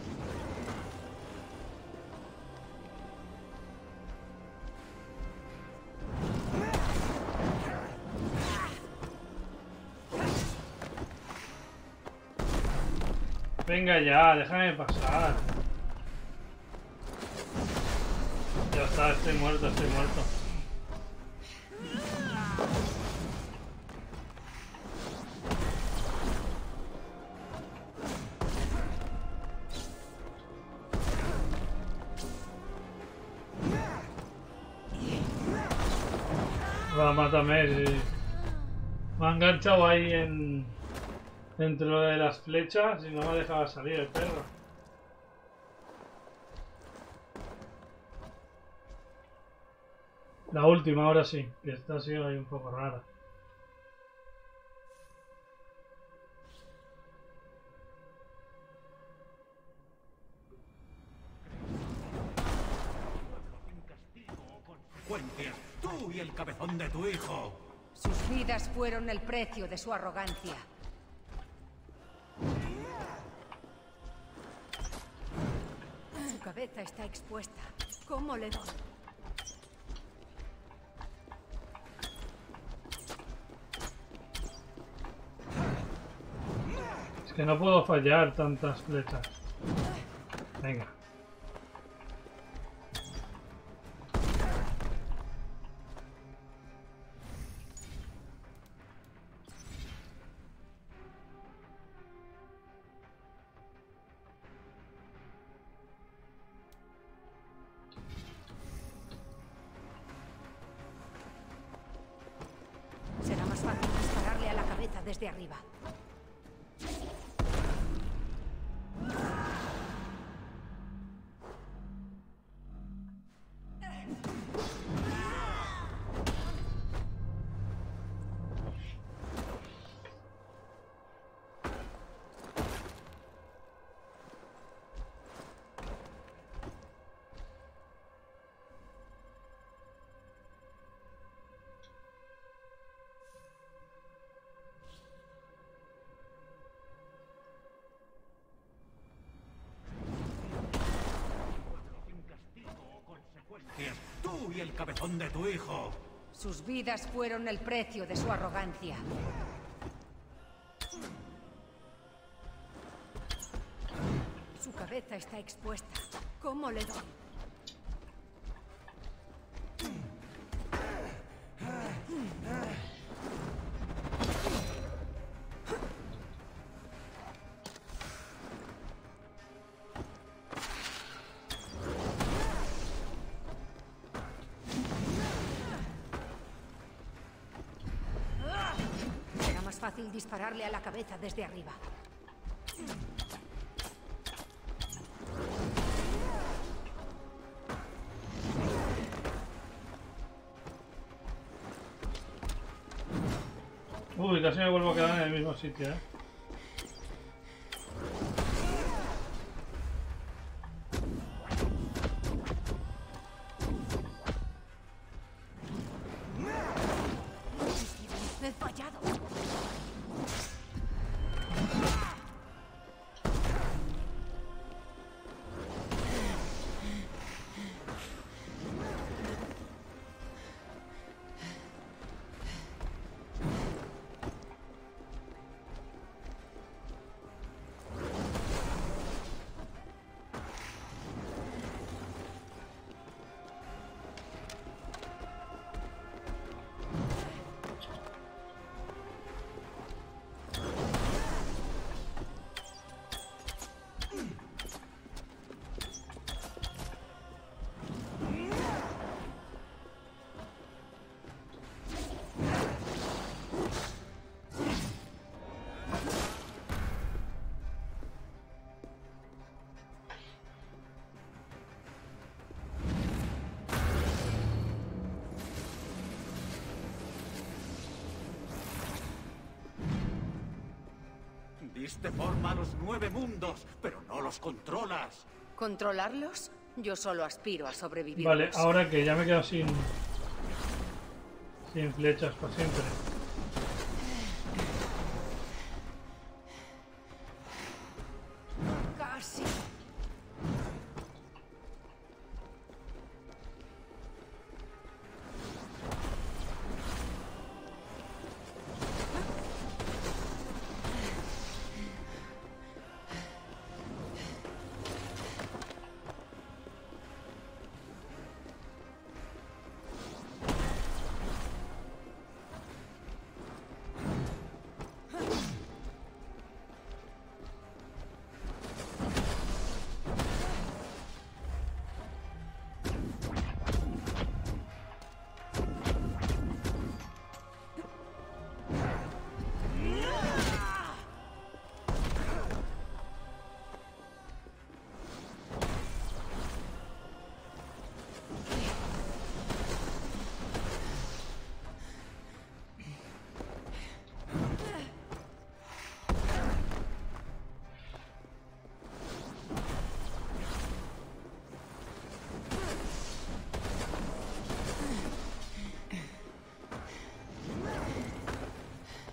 Venga ya, déjame pasar. Ya está, estoy muerto, estoy muerto. Va, mátame. Sí. Me ha enganchado ahí dentro de las flechas y no me dejaba salir el perro. La última, ahora sí, que esta ha sido ahí un poco rara. Tú y el cabezón de tu hijo. Sus vidas fueron el precio de su arrogancia. Su cabeza está expuesta. ¿Cómo le doy? Es que no puedo fallar tantas flechas. Venga. Será más fácil dispararle a la cabeza desde arriba. Tú y el cabezón de tu hijo. Sus vidas fueron el precio de su arrogancia. Su cabeza está expuesta. ¿Cómo le doy? Será más fácil dispararle a la cabeza desde arriba. Uy, casi me vuelvo a quedar en el mismo sitio, ¿eh? He fallado. Diste forma a los 9 mundos, pero no los controlas. ¿Controlarlos? Yo solo aspiro a sobrevivir. Vale, ahora que ya me he quedado sin flechas para siempre. Casi.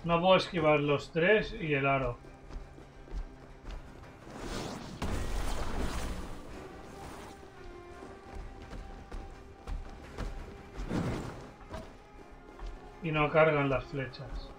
No puedo esquivar los tres y el aro. Y no cargan las flechas.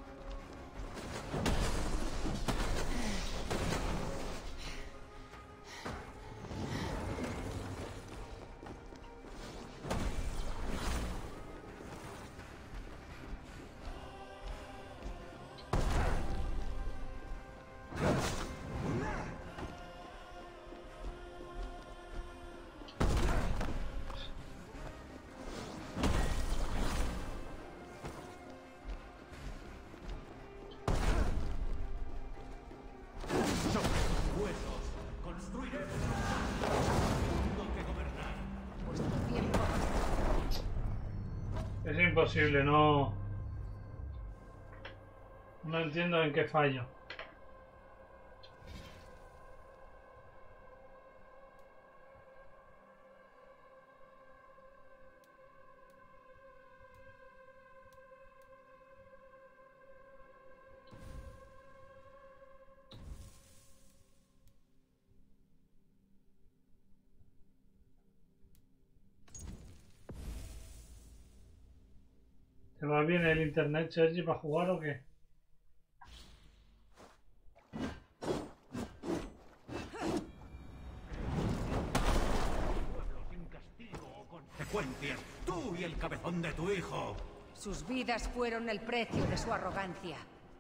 Es imposible, no entiendo en qué fallo. ¿Te va bien el internet, Sergi, para jugar o qué? Sin castigo o consecuencias, tú y el cabezón de tu hijo. Sus vidas fueron el precio de su arrogancia.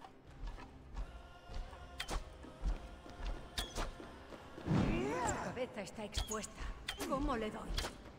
Su cabeza está expuesta. ¿Cómo le doy?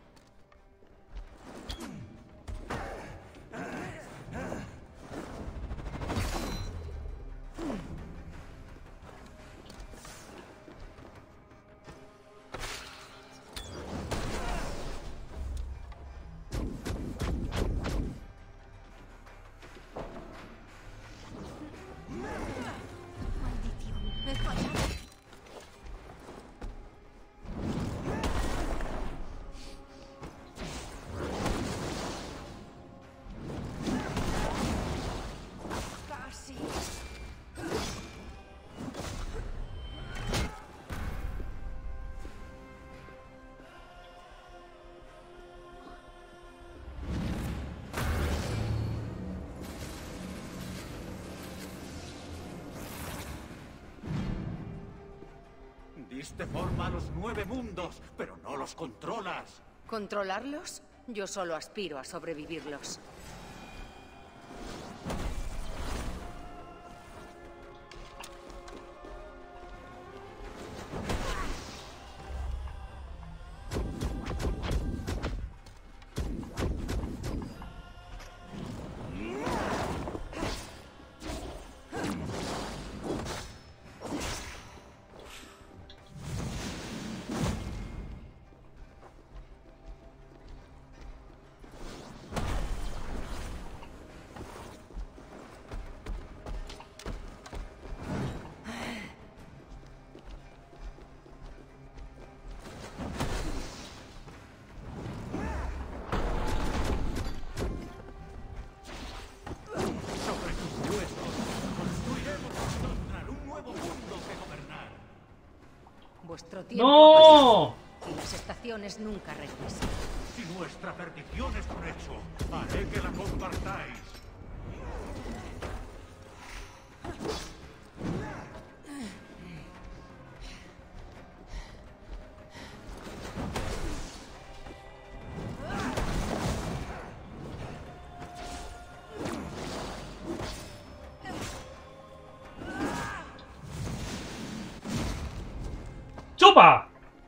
Diste forma a los 9 mundos, pero no los controlas. ¿Controlarlos? Yo solo aspiro a sobrevivirlos. Vuestro tiempo ha pasado y las estaciones nunca regresan. Si nuestra perdición es un hecho, haré que la compartáis. ¡Chupa!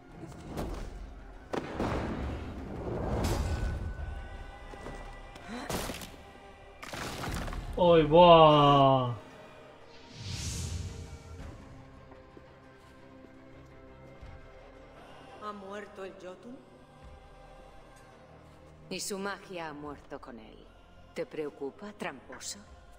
¡Ay, buah! ¿Ha muerto el Jotun? Y su magia ha muerto con él. ¿Te preocupa, tramposo?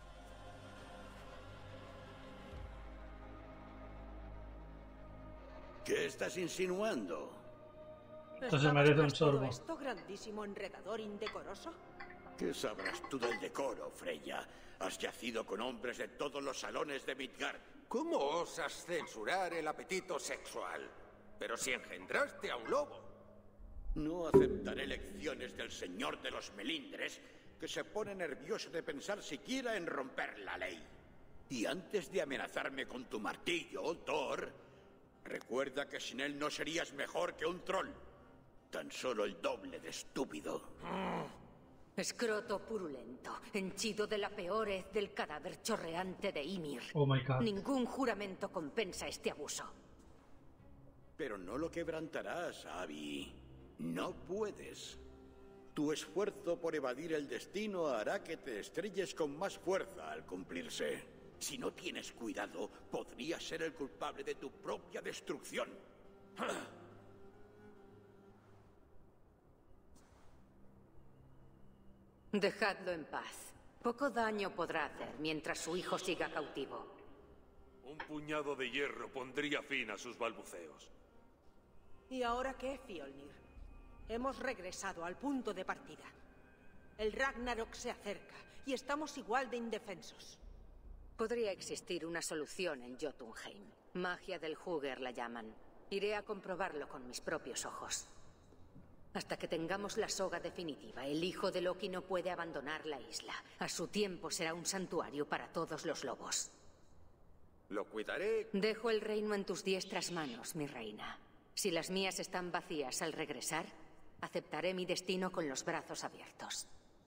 ¿Qué estás insinuando? Esto se merece un sorbo. ¿Esto grandísimo enredador indecoroso? ¿Qué sabrás tú del decoro, Freya? Has yacido con hombres de todos los salones de Midgard. ¿Cómo osas censurar el apetito sexual? Pero si engendraste a un lobo. No aceptaré lecciones del señor de los melindres, que se pone nervioso de pensar siquiera en romper la ley. Y antes de amenazarme con tu martillo, Thor, recuerda que sin él no serías mejor que un troll. Tan solo el doble de estúpido. Escroto purulento, henchido de la peor hez del cadáver chorreante de Ymir. Oh my god. Ningún juramento compensa este abuso. Pero no lo quebrantarás, Abby. No puedes. Tu esfuerzo por evadir el destino hará que te estrelles con más fuerza al cumplirse. Si no tienes cuidado, podrías ser el culpable de tu propia destrucción. Dejadlo en paz. Poco daño podrá hacer mientras su hijo siga cautivo. Un puñado de hierro pondría fin a sus balbuceos. ¿Y ahora qué, Fjolnir? Hemos regresado al punto de partida. El Ragnarok se acerca y estamos igual de indefensos. Podría existir una solución en Jotunheim. Magia del Hugr la llaman. Iré a comprobarlo con mis propios ojos. Hasta que tengamos la soga definitiva, el hijo de Loki no puede abandonar la isla. A su tiempo será un santuario para todos los lobos. Lo cuidaré. Dejo el reino en tus diestras manos, mi reina. Si las mías están vacías al regresar, aceptaré mi destino con los brazos abiertos.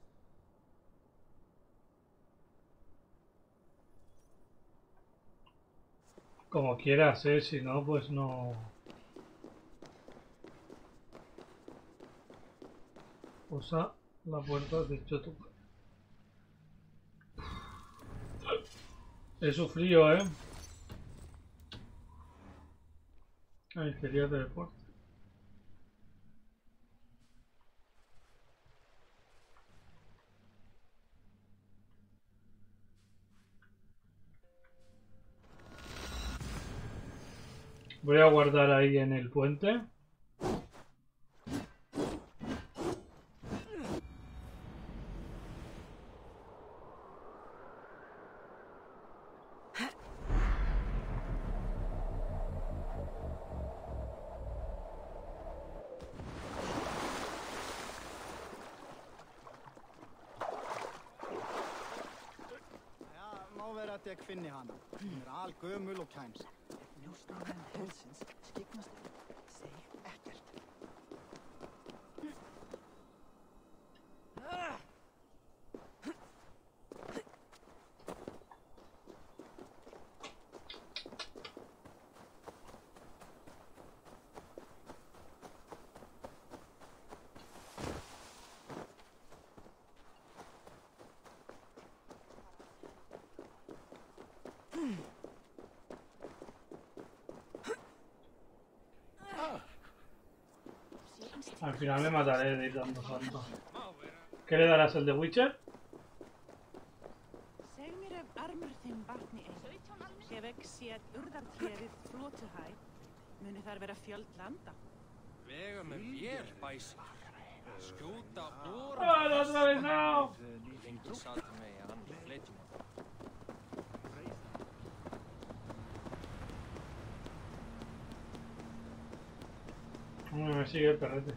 Como quieras, si no, pues no... Usa la puerta de Jotunheim. He sufrido, Ay, quería teleporte. Voy a guardar ahí en el puente. Ég finni hana. Hún algömul og kæns. Njósnarmenn helsins skyggnast seg ekkert. Al final me mataré de ir dando salto. ¿Qué le darás el de Witcher? Seg mér ef armur þinn batni ein. Ef ekki séð urðartré við Flotuhæð, muni þar vera fjöld landa. Vega með vél bæsar. Skjóta orm. ¡Ah, otra vez no! Lengi satt mig að hann fletjum. Me sigue el perrete.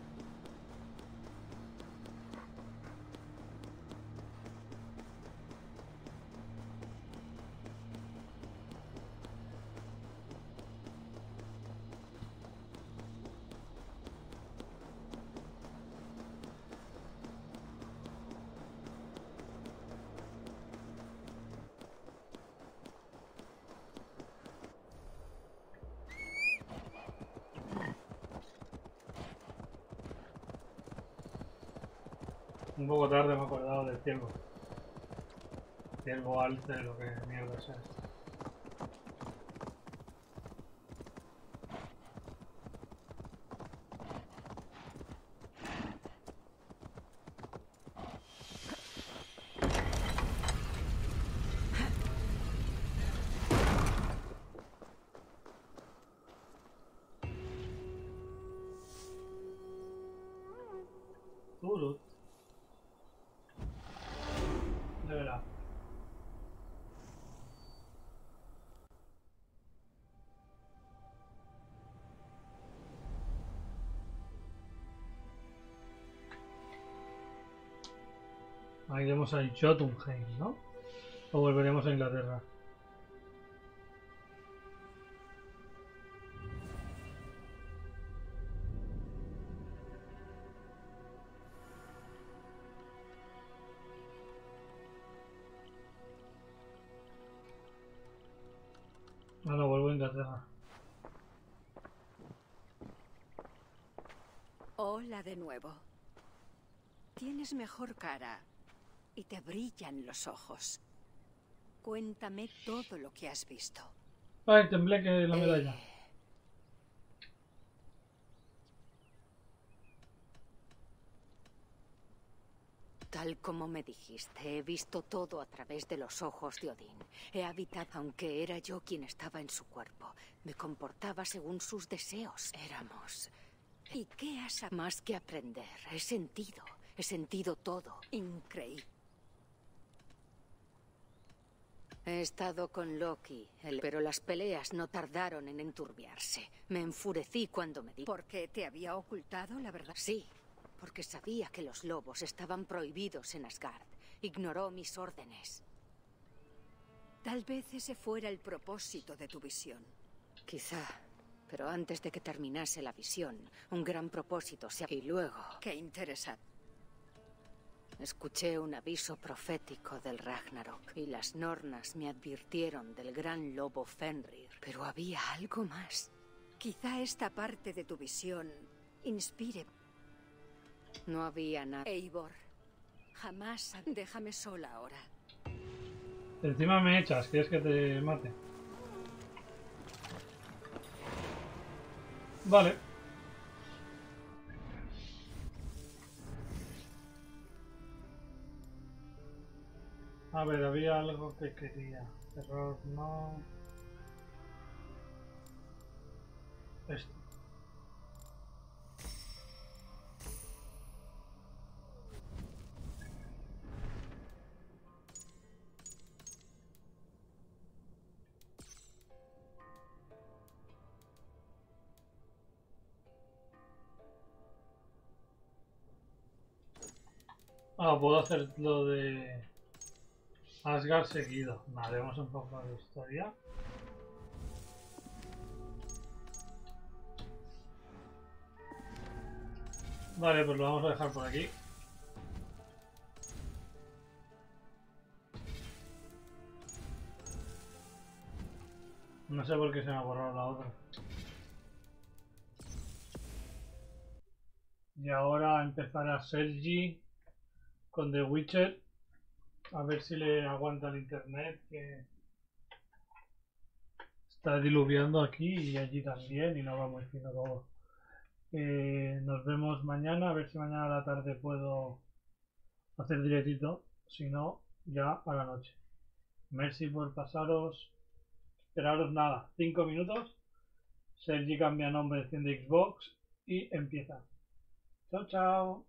Un poco tarde me he acordado del ciervo. Ciervo alce, lo que mierda es esto. Level up. Ahí iremos a Jotunheim, ¿no? O volveremos a Inglaterra. No, vuelvo a Inglaterra. Hola de nuevo. Tienes mejor cara y te brillan los ojos. Cuéntame todo lo que has visto. Ay, temblé que la medalla. Tal como me dijiste, he visto todo a través de los ojos de Odín. He habitado, aunque era yo quien estaba en su cuerpo. Me comportaba según sus deseos. Éramos... ¿Y qué has más que aprender? He sentido todo. Increíble. He estado con Loki, pero las peleas no tardaron en enturbiarse. Me enfurecí cuando me di... ¿Por qué te había ocultado la verdad? Sí, porque sabía que los lobos estaban prohibidos en Asgard. Ignoró mis órdenes. Tal vez ese fuera el propósito de tu visión. Quizá, pero antes de que terminase la visión, un gran propósito se... Y luego... Qué interesante. Escuché un aviso profético del Ragnarok y las Nornas me advirtieron del gran lobo Fenrir. Pero había algo más. Quizá esta parte de tu visión inspire... No había nada. Eivor, jamás... Déjame sola ahora. Encima me echas, ¿quieres que te mate? Vale. A ver, había algo que quería. Error no. Esto. Ah, puedo hacer lo de Asgard seguido. Vale, vamos un poco de historia. Vale, pues lo vamos a dejar por aquí. No sé por qué se me ha borrado la otra. Y ahora empezará Sergi con The Witcher. A ver si le aguanta el internet, que está diluviando aquí y allí también y no va muy fino todo. Nos vemos mañana, a ver si mañana a la tarde puedo hacer directito, si no, ya a la noche. Merci por pasaros, esperaros nada, 5 minutos. Sergi cambia nombre de Xbox y empieza. Chao, chao.